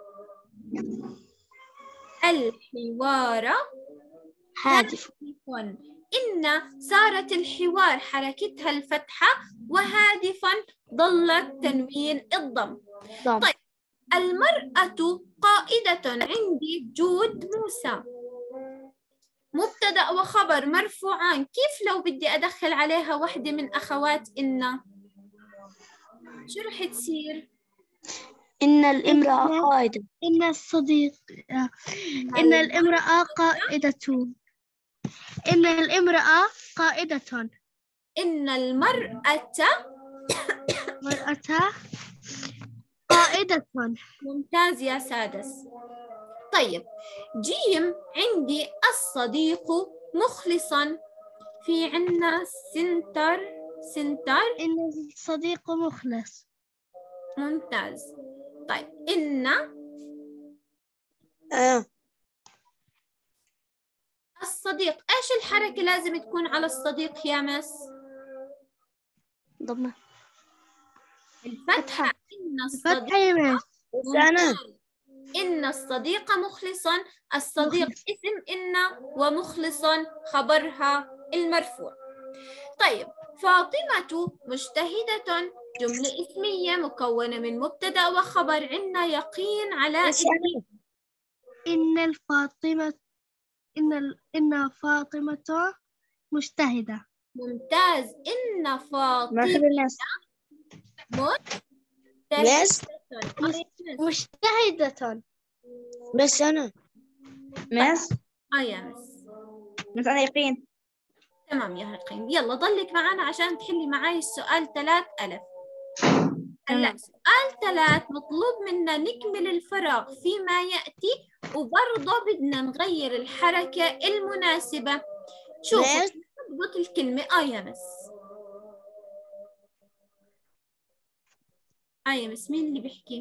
الحوار هادف. إن صارت الحوار حركتها الفتحة، وهادفا ظلت تنوين الضم. ضم. طيب المرأة قائدة عندي جود موسى، مبتدأ وخبر مرفوعان، كيف لو بدي أدخل عليها واحدة من أخوات إن شو رح تصير؟ إن الامرأة قائدة. إن الصديق إن الامرأة قائدة. إن الامرأة قائدة. إن المرأة مرأة قائدة. ممتاز يا سادس. طيب جيم عندي الصديق مخلصا، في عنا سنتر سنتر إن الصديق مخلص. ممتاز. طيب إن آه. الصديق إيش الحركة لازم تكون على الصديق يا مس؟ ضمة. الفتحة. إن فتحة الصديق يا مس. ممتاز. إن الصديق مخلصا، الصديق مخلص. اسم إن ومخلصا خبرها المرفوع. طيب فاطمة مجتهدة جملة اسمية مكونة من مبتدأ وخبر، عنا يقين على إن إن الفاطمة إن ال... إن فاطمة مجتهدة. ممتاز. إن فاطمة بس مجتهدة. بس أنا مس آه يا مس. مس أنا يقين. تمام يا يقين، يلا ضلك معنا عشان تحلي معاي السؤال ثلاث ألف. هلا سؤال ثلاث مطلوب منا نكمل الفراغ فيما يأتي، وبرضه بدنا نغير الحركة المناسبة. شوفوا نضبط الكلمة. آه يا مس. آه يا مس مين اللي بيحكي؟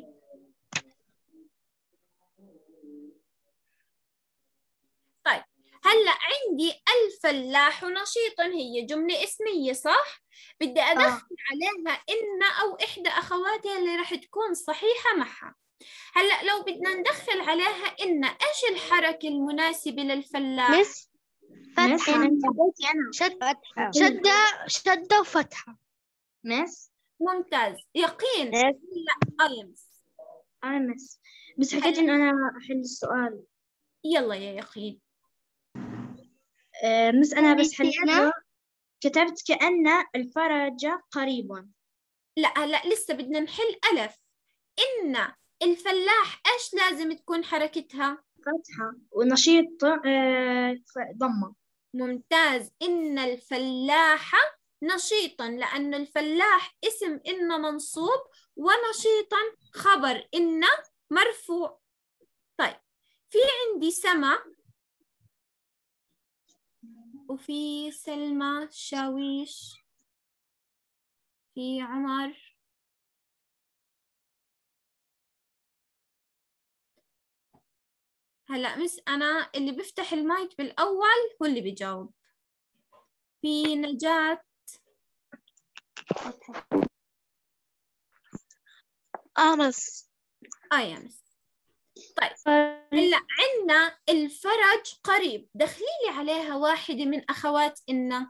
طيب هلا عندي الفلاح نشيط، هي جملة اسمية صح؟ بدي أدخل آه. عليها إن أو إحدى أخواتها اللي رح تكون صحيحة معها. هلا لو بدنا ندخل عليها إن، إيش الحركة المناسبة للفلاح؟ مس فتحة. شد شدة شدة وفتحة. مس ممتاز. يقين. لا آه يا مس. أنا مس بس حكيت إن أنا أحل السؤال. يلا يا يقين. آه مس أنا بس حليته، كتبت كأن الفرج قريب. لا هلا لسه بدنا نحل ألف. إن الفلاح إيش لازم تكون حركتها؟ فتحة ونشيط آه ضمة. ممتاز. إن الفلاح نشيطا، لأن الفلاح اسم إن منصوب، ونشيطا خبر إن مرفوع. طيب في عندي سما وفي سلمى شاويش، في عمر، هلا مس أنا اللي بفتح المايك بالأول هو اللي بيجاوب. في نجاة. اه مس. آه يا مس. طيب هلا عندنا الفرج قريب، دخلي لي عليها واحدة من أخوات إن.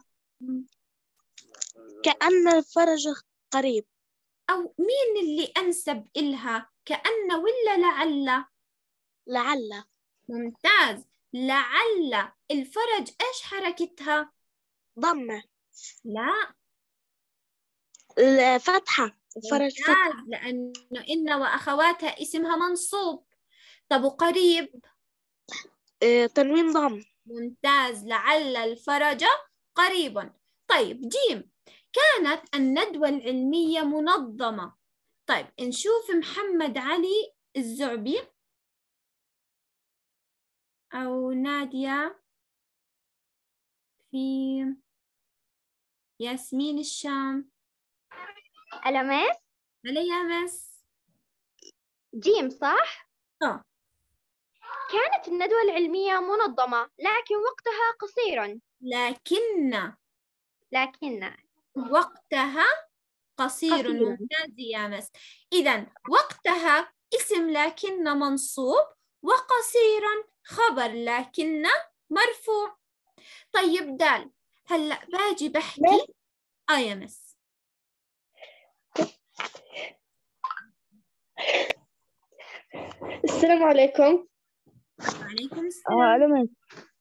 كأن الفرج قريب. أو مين اللي أنسب إلها، كأن ولا لعل؟ لعل. ممتاز. لعل الفرج إيش حركتها؟ ضمة. لا، الفتحة. الفرج فتحة. ممتاز، لأنه إن وأخواتها اسمها منصوب. طب وقريب؟ اه تنوين ضم. ممتاز، لعل الفرج قريبا. طيب جيم، كانت الندوة العلمية منظمة. طيب نشوف محمد علي الزعبي أو نادية، في ياسمين الشام. ألا مس؟ هلا يا مس. جيم صح؟ آه. كانت الندوة العلمية منظمة لكن وقتها قصيرا. لكن لكن وقتها قصير. قصير. ممتاز يا مس. إذا وقتها اسم لكن منصوب، وقصيرا خبر لكن مرفوع. طيب دال، هلا باجي بحكي. آه يا مس. السلام عليكم. وعليكم اه السلام. علمت.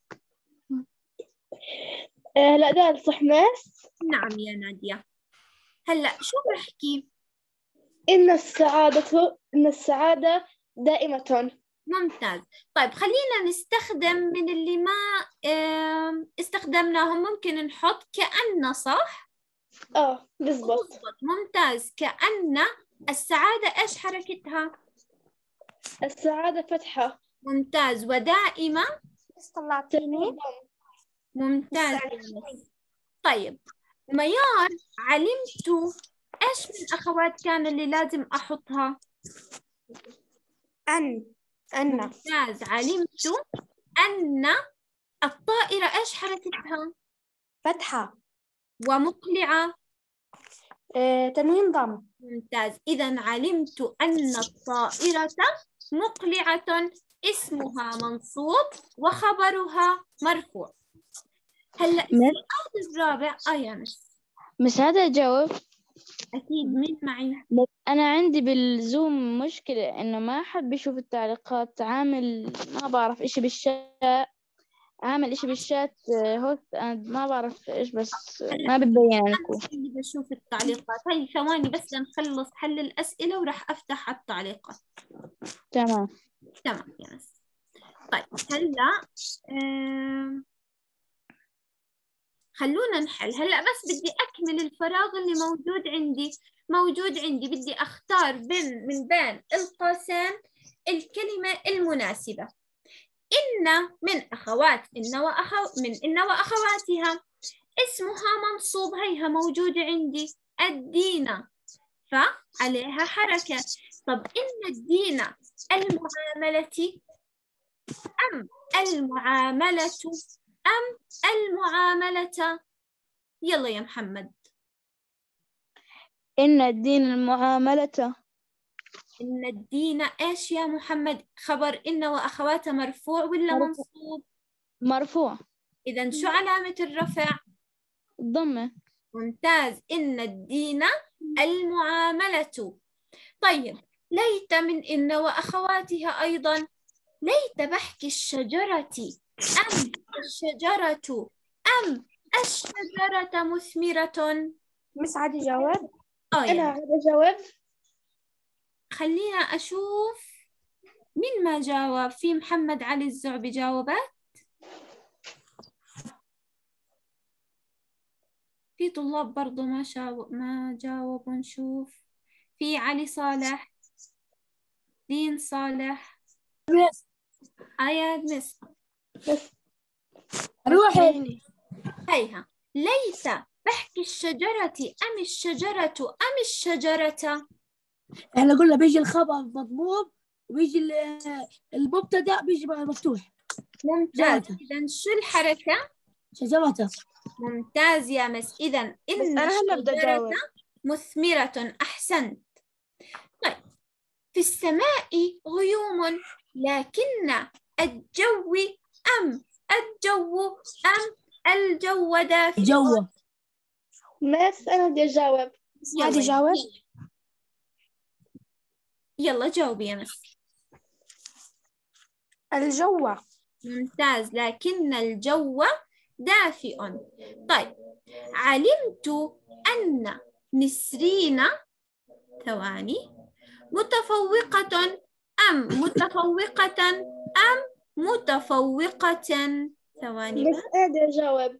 آه لا دال صح مس؟ نعم يا نادية. هلا شو بحكي؟ إن السعادة إن السعادة دائمة. ممتاز. طيب خلينا نستخدم من اللي ما آم، استخدمناهم. ممكن نحط كأن، صح؟ اه بالضبط. بالضبط. ممتاز. كأن السعادة إيش حركتها؟ السعادة فتحة. ممتاز. ودائمة؟ طلعتيني. ممتاز. طيب ميار، علمت إيش من أخوات كان اللي لازم أحطها؟ أن. أن. ممتاز. علمت أن الطائرة إيش حركتها؟ فتحة. ومقلعة؟ اه تنوين ضم. ممتاز. إذا علمت أن الطائرة مقلعة اسمها منصوب وخبرها مرفوع. هلا السؤال الرابع. آه يا مس. مش هذا أجاوب؟ أكيد. مين معي؟ بس أنا عندي بالزوم مشكلة إنه ما حد بيشوف التعليقات، عامل ما بعرف إشي بالشات، عامل إشي بالشات هوست أند ما بعرف إيش، بس ما بتبين لكم. أنا اللي بشوف التعليقات. هاي ثواني بس لنخلص حل الأسئلة وراح أفتح التعليقات. تمام تمام يا مس. طيب هلا آه... خلونا نحل. هلا بس بدي أكمل الفراغ اللي موجود عندي. موجود عندي بدي أختار بين من بين القوسين الكلمة المناسبة. إن من أخوات إن وأخو من إن وأخواتها اسمها منصوب، هيها موجودة عندي. الدين فعليها حركة. طب إن الدين المعاملة أم المعاملة أم المعاملة؟ يلا يا محمد. إن الدين المعاملة. إن الدين إيش يا محمد؟ خبر إن وأخواتها مرفوع ولا مرفوع. منصوب؟ مرفوع. إذا شو علامة الرفع؟ الضمة. ممتاز. إن الدين المعاملة. طيب ليت من إن وأخواتها أيضا. ليت بحكي الشجرة أم الشجرة أم الشجرة مثمرة؟ مس عادي جواب. آه أنا يعني. عادي جواب. خلينا أشوف مين ما جاوب. في محمد علي الزعبي جاوبت. في طلاب برضو ما شاو ما جاوبوا. نشوف. في علي صالح، دين صالح، آياد مس. روحي. هيها. ليت بحكي الشجرة أم الشجرة أم الشجرة؟ احنا قلنا بيجي الخبر مضموم ويجي ال- المبتدأ بيجي مفتوح. ممتاز. شجرة. إذا شو الحركة؟ شجرة. ممتاز يا مس. إذا إن أنا هلا بدي الشجرة أجاوب. مثمرة. أحسنت. طيب في السماء غيوم لكن الجو أم الجو أم الجو دافئ. جو. مس أنا بدي أجاوب. يلا جاوب. يلا جاوبي يا مس. الجو. ممتاز. لكن الجو دافئ. طيب علمت أن نسرين ثواني متفوقة أم متفوقة أم متفوقة. ثواني بس أنا بدي أجاوب.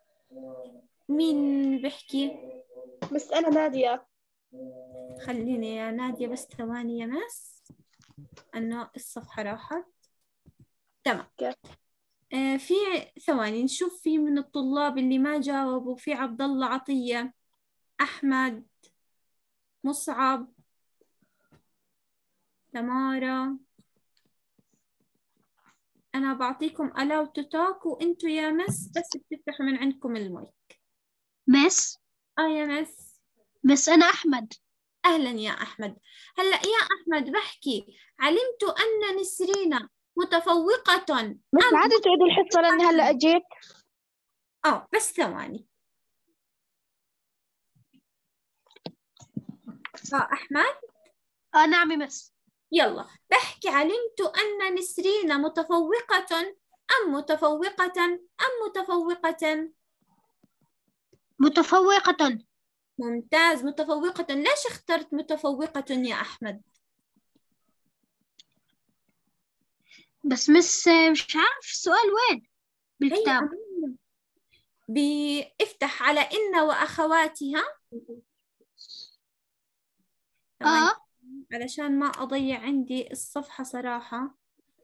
مين بحكي؟ بس أنا نادية. خليني يا نادية بس ثواني يا مس، أنه الصفحة راحت. تمام. آه في ثواني نشوف في من الطلاب اللي ما جاوبوا. في عبد الله عطية، أحمد، مصعب، تمارا. أنا بعطيكم allow to talk وأنتوا يا مس بس بتفتحوا من عندكم المايك. مس آه يا مس. بس أنا أحمد. أهلا يا أحمد. هلأ يا أحمد بحكي علمت أن نسرين متفوقة. بس عادي تعيد الحصة لأن هلا أجيت. آه بس ثواني. آه أحمد. آه نعم مس. يلا بحكي علمت أن نسرين متفوقة أم متفوقة أم متفوقة. متفوقة. ممتاز. متفوقة. ليش اخترت متفوقة يا أحمد؟ بس مس مش عارف السؤال وين بالكتاب. بيفتح على إن وأخواتها. آه علشان ما أضيع عندي الصفحة صراحة.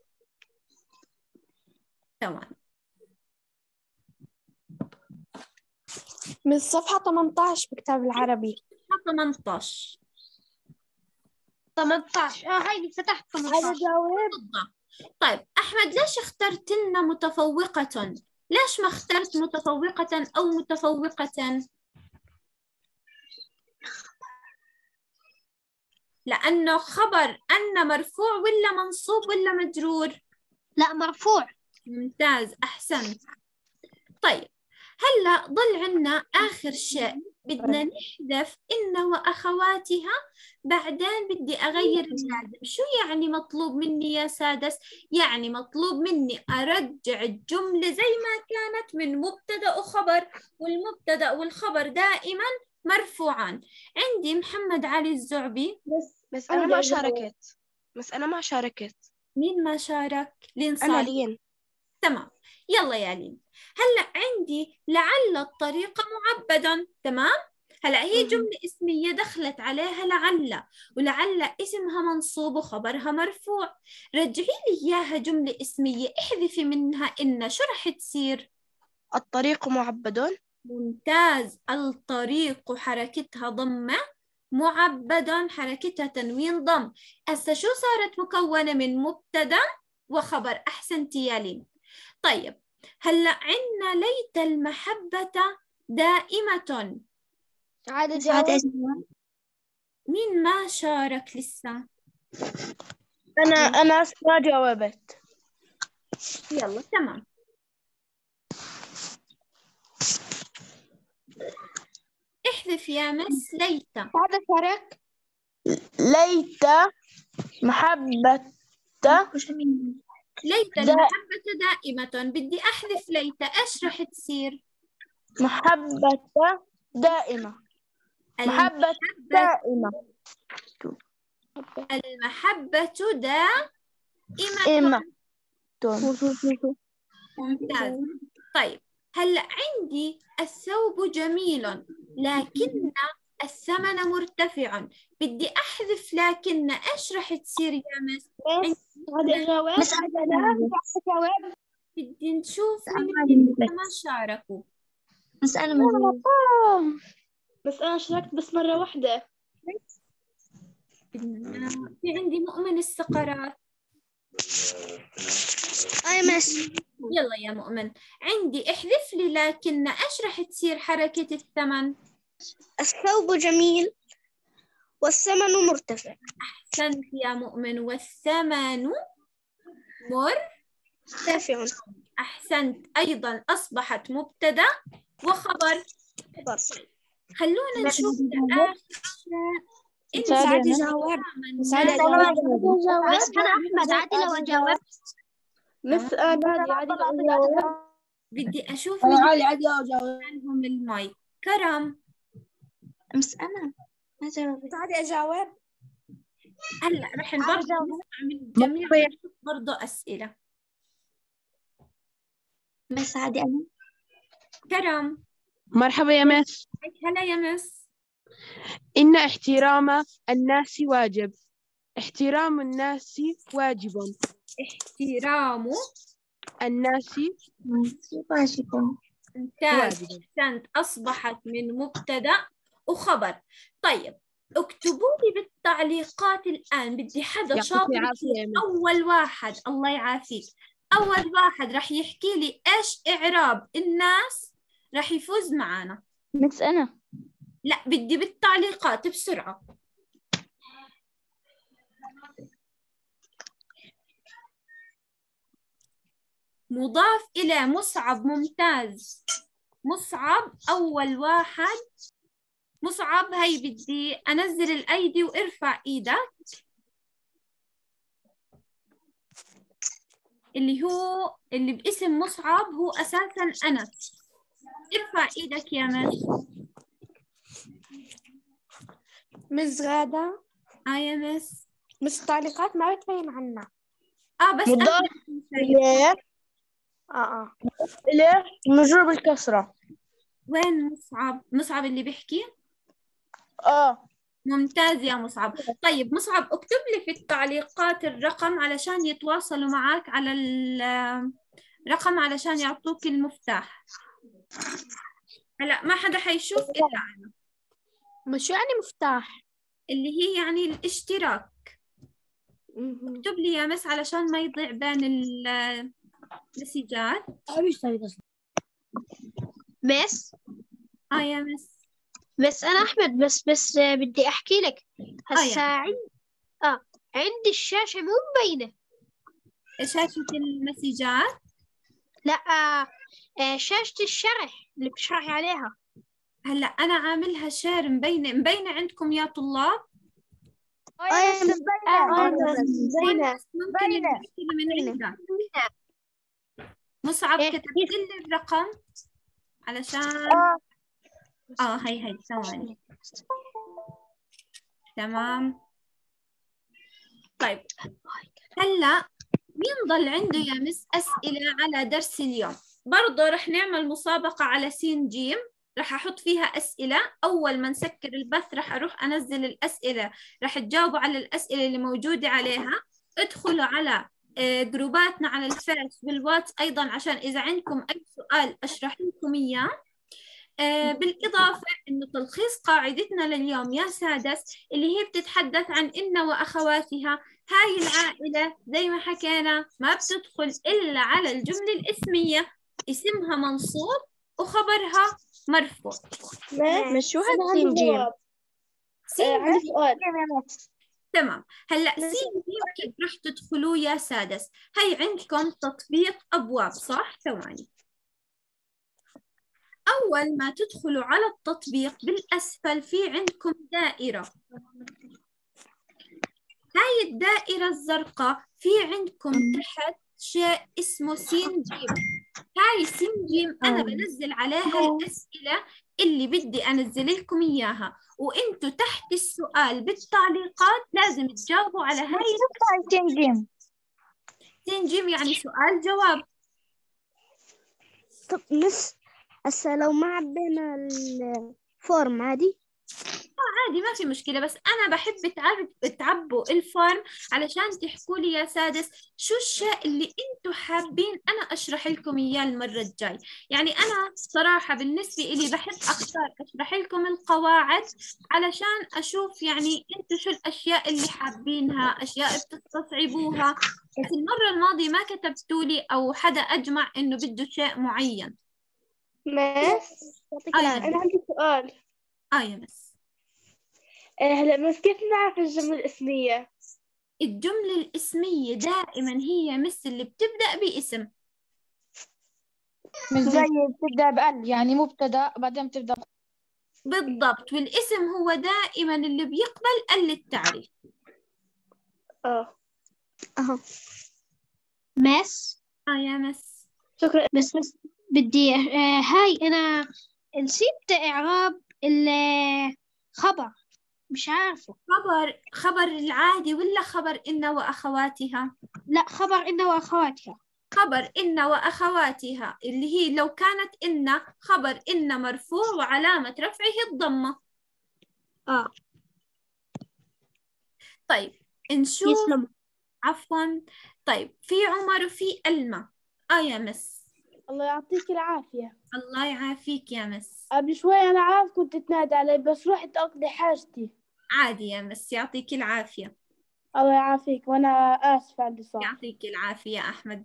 تمام. من الصفحة ثمانية عشر بكتاب العربي. ثمانية عشر. ثمانية عشر. اه هاي فتحت ثمانية عشر. أنا جاوب. طيب أحمد ليش اخترت لنا متفوقة؟ ليش ما اخترت متفوقة أو متفوقة؟ لأنه خبر أن مرفوع ولا منصوب ولا مجرور؟ لا مرفوع. ممتاز. أحسنت. طيب هلا ضل عنا آخر شيء بدنا نحذف إن وأخواتها. بعدين بدي أغير اللازم. شو يعني مطلوب مني يا سادس؟ يعني مطلوب مني أرجع الجملة زي ما كانت من مبتدأ وخبر، والمبتدأ والخبر دائما مرفوعان. عندي محمد علي الزعبي. بس بس أنا ما شاركت. بس أنا ما شاركت. مين ما شارك؟ لين صار؟ أنا لين. تمام. يلا يا لين. هلأ عندي لعل الطريق معبدا. تمام. هلأ هي جملة اسمية دخلت عليها لعل، ولعل اسمها منصوب وخبرها مرفوع. رجعي لي إياها جملة اسمية احذفي منها إن. شو رح تصير؟ الطريق معبد. ممتاز. الطريق حركتها ضمة، معبدا حركتها تنوين ضم. هسه شو صارت مكونة من مبتدأ وخبر. أحسنتي يا لين. طيب هلأ عنا ليت المحبة دائمة. عادي جاوب. مين ما شارك لسه؟ أنا أنا ما جاوبت. يلا تمام. احذف يا مس ليت. هذا شارك. ليت محبة. ليت المحبة دائمة. بدي أحذف ليت. إيش رح تصير؟ محبة دائمة. محبة دائمة. المحبة دائمة. إما. ممتاز. طيب هلأ عندي الثوب جميل لكن الثمن مرتفع. بدي أحذف لكن. إيش رح تصير يا مس؟ هذا جواب. بس أنا بدي نشوف مين ما شاركوا. بس أنا ما بس أنا شاركت بس مرة واحدة. في عندي مؤمن السقرات. أي مس. يلا يا مؤمن، عندي احذف لي لكن ايش راح تصير حركة الثمن؟ الثوب جميل والثمن مرتفع. أحسنت يا مؤمن، والثمن مرتفع. أحسنت، أيضا أصبحت مبتدأ وخبر. خلونا نشوف الآخر. سعد جاوب. سعد جاوب. بس أنا أحمد عادي لو جاوبت. مس أنا عادي لو جاوبت. بدي أشوف أنا مين عادي عادي أجاوب. عندهم المايك. كرم. بس أنا ما جاوبت. عادي أجاوب. هلا رح برضه نسمع من الجميع برضه أسئلة. بس عادي أنا. كرم. مرحبا يا مس. هلا يا مس. إن احترام الناس واجب. احترام الناس واجب. احترام الناس واجب. ممتاز، أحسنت، أصبحت من مبتدأ وخبر. طيب اكتبوا لي بالتعليقات الآن، بدي حدا شاطر. أول واحد، الله يعافيك، أول واحد راح يحكي لي إيش إعراب الناس راح يفوز معانا. مس أنا. لا بدي بالتعليقات بسرعة. مضاف إلى مصعب، ممتاز. مصعب أول واحد. مصعب، هي بدي أنزل الأيدي وارفع إيدك. اللي هو اللي باسم مصعب هو أساساً أنس. ارفع إيدك يا مس. مس غادة. آه يا مس. مس التعليقات ما بتبين عنا. آه بس مضاف إليه. آه آه إليه مجرور بالكسرة. وين مصعب؟ مصعب اللي بيحكي؟ آه ممتاز يا مصعب. طيب مصعب اكتب لي في التعليقات الرقم علشان يتواصلوا معك على الرقم علشان يعطوك المفتاح. هلا ما حدا حيشوف إلا أنا. مش يعني مفتاح؟ اللي هي يعني الاشتراك. اكتب لي يا مس علشان ما يضيع بين المسجات. بس اه يا مس. بس أنا أحمد، بس بس بدي أحكي لك هسا. آه عندي آه عندي الشاشة مو مبينة. شاشة المسجات؟ لا، آه شاشة الشرح اللي بتشرحي عليها. هلا أنا عاملها شير مبينة. مبينة عندكم يا طلاب؟ آه مبينة. ممكن المشكلة من عندك. مصعب كتبت لي الرقم علشان اه هي هي ثواني. تمام. طيب هلا مين ضل عنده يا مس أسئلة على درس اليوم؟ برضه رح نعمل مسابقة على سين جيم، رح أحط فيها أسئلة. أول ما نسكر البث رح أروح أنزل الأسئلة، رح تجاوبوا على الأسئلة اللي موجودة عليها. ادخلوا على جروباتنا على الفيس والواتس أيضا عشان إذا عندكم أي سؤال أشرح لكم إياه. آه بالإضافة إنه تلخيص قاعدتنا لليوم يا سادس اللي هي بتتحدث عن إن وأخواتها. هاي العائلة زي ما حكينا ما بتدخل إلا على الجملة الاسمية، اسمها منصوب وخبرها مرفوع. مش شو هالسين جيم؟ عندي سؤال. تمام. هلا سين جيم كيف رح تدخلوا يا سادس؟ هي عندكم تطبيق أبواب صح؟ ثواني. أول ما تدخلوا على التطبيق بالأسفل في عندكم دائرة. هاي الدائرة الزرقاء في عندكم تحت شيء اسمه سين جيم. هاي سين جيم أنا بنزل عليها الأسئلة اللي بدي أنزل لكم إياها، وإنتوا تحت السؤال بالتعليقات لازم تجاوبوا على هاي سين جيم. سين جيم يعني سؤال جواب. طب مس هسا لو ما عبينا الفورم عادي؟ عادي ما في مشكلة، بس أنا بحب تعرف تعبوا الفورم علشان تحكوا لي يا سادس شو الشيء اللي أنتوا حابين أنا أشرح لكم إياه المرة الجاي. يعني أنا صراحة بالنسبة إلي بحب أختار أشرح لكم القواعد علشان أشوف يعني أنتوا شو الأشياء اللي حابينها، أشياء بتستصعبوها. بس المرة الماضية ما كتبتوا لي أو حدا أجمع إنه بده شيء معين. مس آه يا أنا مس. عندي سؤال. آه يا مس. آه، هلا بس كيف نعرف الجملة الاسمية؟ الجملة الاسمية دائما هي مثل اللي بتبدأ باسم. مش زي بتبدأ بأل، يعني مبتدأ بعدين بتبدأ. بالضبط، والاسم هو دائما اللي بيقبل ال التعريف. اه أهو مس. آه يا مس. شكرا. بس بس بدي آه هاي أنا نسيت إعراب الخبر، مش عارفه. خبر خبر العادي ولا خبر إن وأخواتها؟ لا، خبر إن وأخواتها. خبر إن وأخواتها اللي هي لو كانت إن خبر إن مرفوع وعلامة رفعه الضمة. آه طيب نشوف. يسلم. عفوا. طيب في عمر وفي ألمة. آه يا مس. الله يعطيك العافية. الله يعافيك يا مس. قبل شوي أنا عارف كنت تنادي علي بس رحت أقضي حاجتي. عادي يا مس، يعطيك العافية. الله يعافيك وأنا آسفة على اللي صار. يعطيك العافية يا أحمد.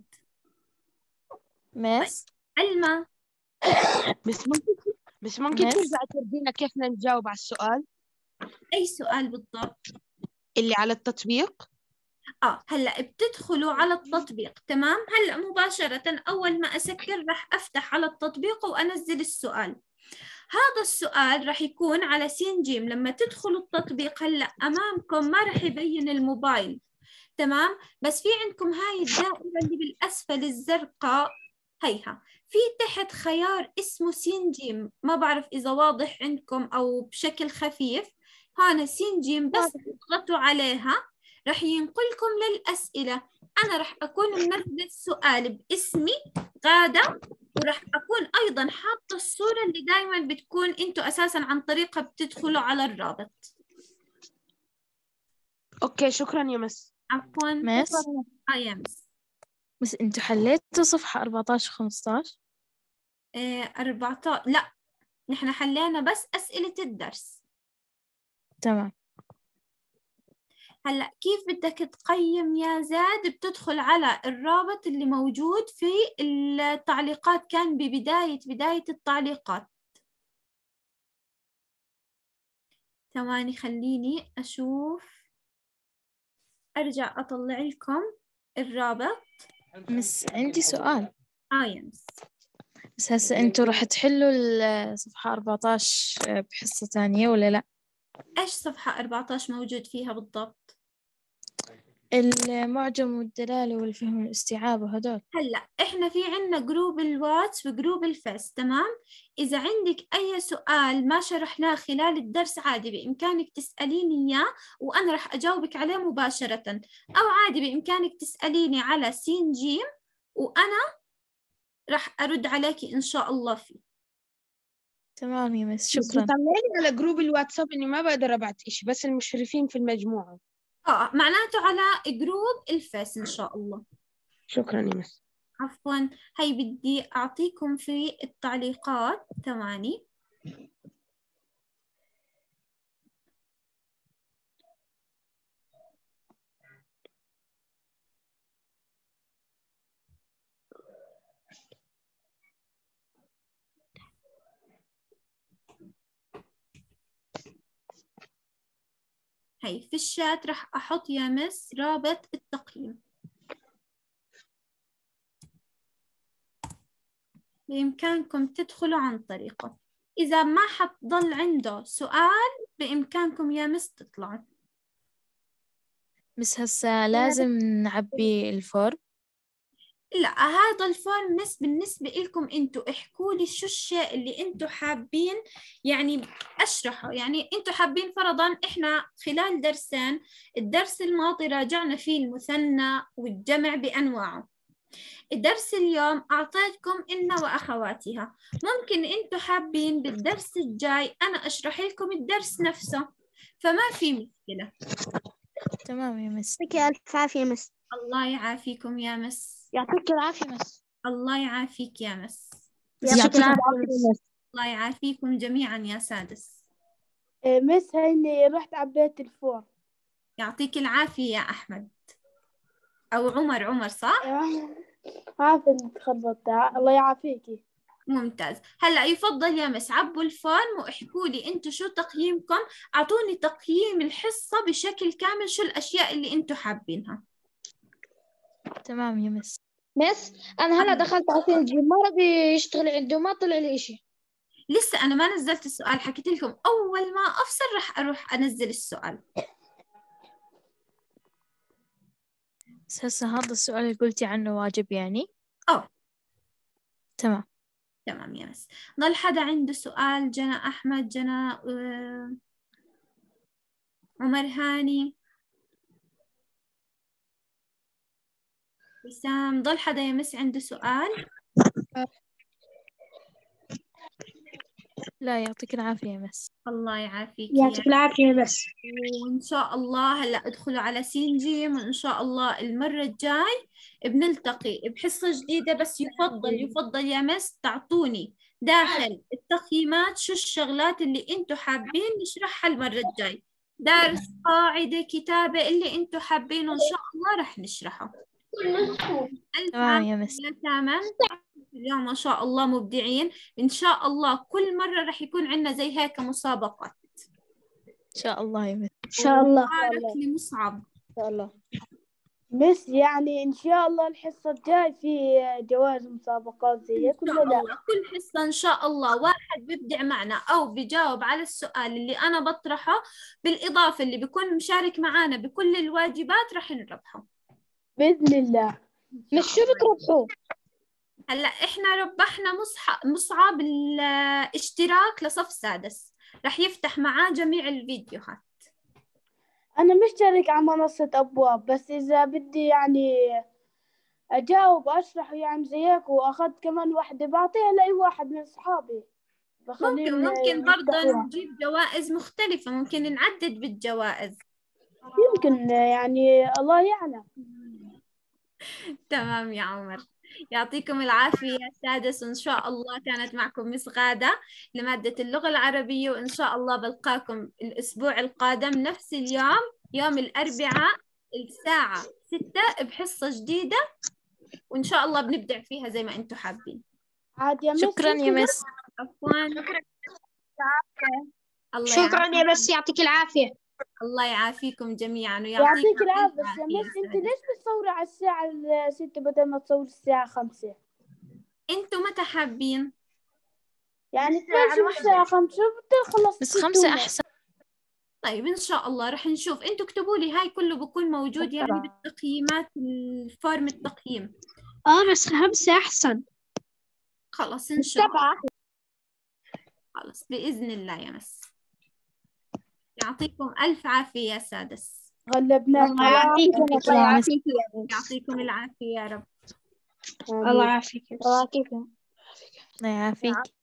مس. طيب. ألمة. بس ممكن بس ممكن مس. ترجع تدينا كيف بدنا نجاوب على السؤال أي سؤال بالضبط؟ اللي على التطبيق؟ آه هلأ بتدخلوا على التطبيق، تمام؟ هلأ مباشرة أول ما أسكر رح أفتح على التطبيق وأنزل السؤال. هذا السؤال رح يكون على سين جيم. لما تدخلوا التطبيق هلأ أمامكم ما رح يبين الموبايل، تمام؟ بس في عندكم هاي الدائرة اللي بالأسفل الزرقاء هيها، في تحت خيار اسمه سين جيم، ما بعرف إذا واضح عندكم أو بشكل خفيف. هنا سين جيم بس تضغطوا عليها رح ينقلكم للأسئلة. أنا رح أكون منزل السؤال باسمي غادة، ورح أكون أيضا حاطة الصورة اللي دايما بتكون أنتوا أساسا عن طريقها بتدخلوا على الرابط. أوكي شكرا يا مس. عفوا. مس. آه يا مس. بس انتوا حليتوا صفحة أربعتاشر وخمستاشر؟ إيه أربعتاشر لا، نحن حلينا بس أسئلة الدرس. تمام. هلأ كيف بدك تقيم يا زاد؟ بتدخل على الرابط اللي موجود في التعليقات، كان ببداية بداية التعليقات. ثواني خليني أشوف، أرجع أطلع لكم الرابط. مس عندي سؤال. آه يا مس. بس هسه انتوا رح تحلوا الصفحة أربعتاشر بحصة تانية ولا لا؟ إيش صفحة أربعتاشر موجود فيها بالضبط؟ المعجم والدلالة والفهم والاستيعاب وهدول. هلأ إحنا في عنا جروب الواتس وجروب الفيس، تمام؟ إذا عندك أي سؤال ما شرحناه خلال الدرس عادي بإمكانك تسأليني إياه وأنا رح أجاوبك عليه مباشرة، أو عادي بإمكانك تسأليني على سين جيم وأنا رح أرد عليكي إن شاء الله فيه. تمام يا مس، بس شكرا. طلعيلي على جروب الواتساب إني ما بقدر أبعت إشي، بس المشرفين في المجموعة. آه معناته على جروب الفيس إن شاء الله. شكرا يا مس. عفوا. هي بدي أعطيكم في التعليقات ثواني. هي في الشات رح أحط يا مس رابط التقييم، بإمكانكم تدخلوا عن طريقه. إذا ما حتضل عنده سؤال بإمكانكم يا مس تطلعوا. بس هسه لازم نعبي الفورم؟ لا، هذا الفورم مس بالنسبة لكم انتوا، احكوا لي شو الشيء اللي انتوا حابين يعني اشرحه. يعني انتوا حابين فرضا احنا خلال درسين، الدرس الماضي راجعنا فيه المثنى والجمع بأنواعه، الدرس اليوم أعطيتكم إن وأخواتها، ممكن انتوا حابين بالدرس الجاي أنا أشرح لكم الدرس نفسه، فما في مشكلة. تمام يا مس. يعطيك ألف عافية مس. الله يعافيكم يا مس. يعطيك العافية مس. الله يعافيك يا مس. يعطيك العافية مس. الله يعافيكم جميعا يا سادس. مس هيني رحت عبيت الفور. يعطيك العافية يا أحمد أو عمر. عمر صح؟ عافية اللي تخبطتها. الله يعافيكي. ممتاز. هلا يفضل يا مس عبوا الفورم واحكوا لي انتم شو تقييمكم، اعطوني تقييم الحصة بشكل كامل، شو الاشياء اللي انتم حابينها. تمام يا مس. مس انا هلا دخلت على سنجي ما رضي يشتغل عنده ما طلع لي اشي. لسه انا ما نزلت السؤال، حكيت لكم اول ما افصل رح اروح انزل السؤال. بس هسه هذا السؤال اللي قلتي عنه واجب يعني؟ اه تمام. تمام يا مس. ضل حدا عنده سؤال؟ جنى احمد، جنى آه، عمر هاني، وسام، ضل حدا يا مس عنده سؤال؟ لا يعطيك العافية يا مس. الله يعافيك. يعطيك العافية يا مس. وإن شاء الله هلأ ادخلوا على سين جيم، وإن شاء الله المرة الجاي بنلتقي بحصة جديدة. بس يفضل يفضل يا مس تعطوني داخل التقييمات شو الشغلات اللي انتوا حابين نشرحها المرة الجاي، درس، قاعدة، كتابة، اللي انتوا حابينه إن شاء الله رح نشرحه. تمام يا مس. تمام. اليوم ما شاء الله مبدعين. إن شاء الله كل مرة رح يكون عندنا زي هيك مسابقات إن شاء الله يا مس. إن شاء الله. مبارك لمصعب. إن شاء الله. مس يعني إن شاء الله الحصة الجاي في جوائز مسابقات زي هيك إن ولا شاء لا؟ الله كل حصة إن شاء الله واحد بيبدع معنا أو بيجاوب على السؤال اللي أنا بطرحه، بالإضافة اللي بيكون مشارك معنا بكل الواجبات رح نربحه بإذن الله. مش شو بتربحوا؟ هلا إحنا ربحنا مصح... مصعب الاشتراك لصف سادس، رح يفتح معاه جميع الفيديوهات. أنا مشترك على منصة أبواب، بس إذا بدي يعني أجاوب أشرح يعني زي هيك، وأخذت كمان واحدة بعطيها لأي واحد من أصحابي. ممكن ممكن برضه نجيب جوائز مختلفة، ممكن نعدد بالجوائز. يمكن يعني الله يعلم. تمام يا عمر. يعطيكم العافية يا سادس، وإن شاء الله كانت معكم مس غادة لمادة اللغة العربية، وإن شاء الله بلقاكم الأسبوع القادم نفس اليوم يوم الأربعاء الساعة ستة بحصة جديدة، وإن شاء الله بنبدع فيها زي ما أنتم حابين. عاد يا مس. شكرا يا مس. عفوا. الله شكرا يا مس. يعطيك العافية. الله يعافيكم جميعا ويعطيك العافية. بس يا مس أنت ليش بتصوري على الساعة ستة بدل ما تصوري الساعة خمسة؟ أنتوا متى حابين؟ يعني تمشي الساعة خمسة وبتخلص. بس خمسة أحسن. طيب إن شاء الله رح نشوف. أنتوا اكتبوا لي هاي كله بكون موجود يعني بالتقييمات، الفورم التقييم. اه بس خمسة أحسن. خلاص إن شاء الله. خلاص بإذن الله يا مس. يعطيكم ألف عافية يا سادس. غلبناك. الله يعافيك. الله يعافيك. يعطيكم العافية يا رب. الله يعافيك. الله يعافيك. الله يعافيك.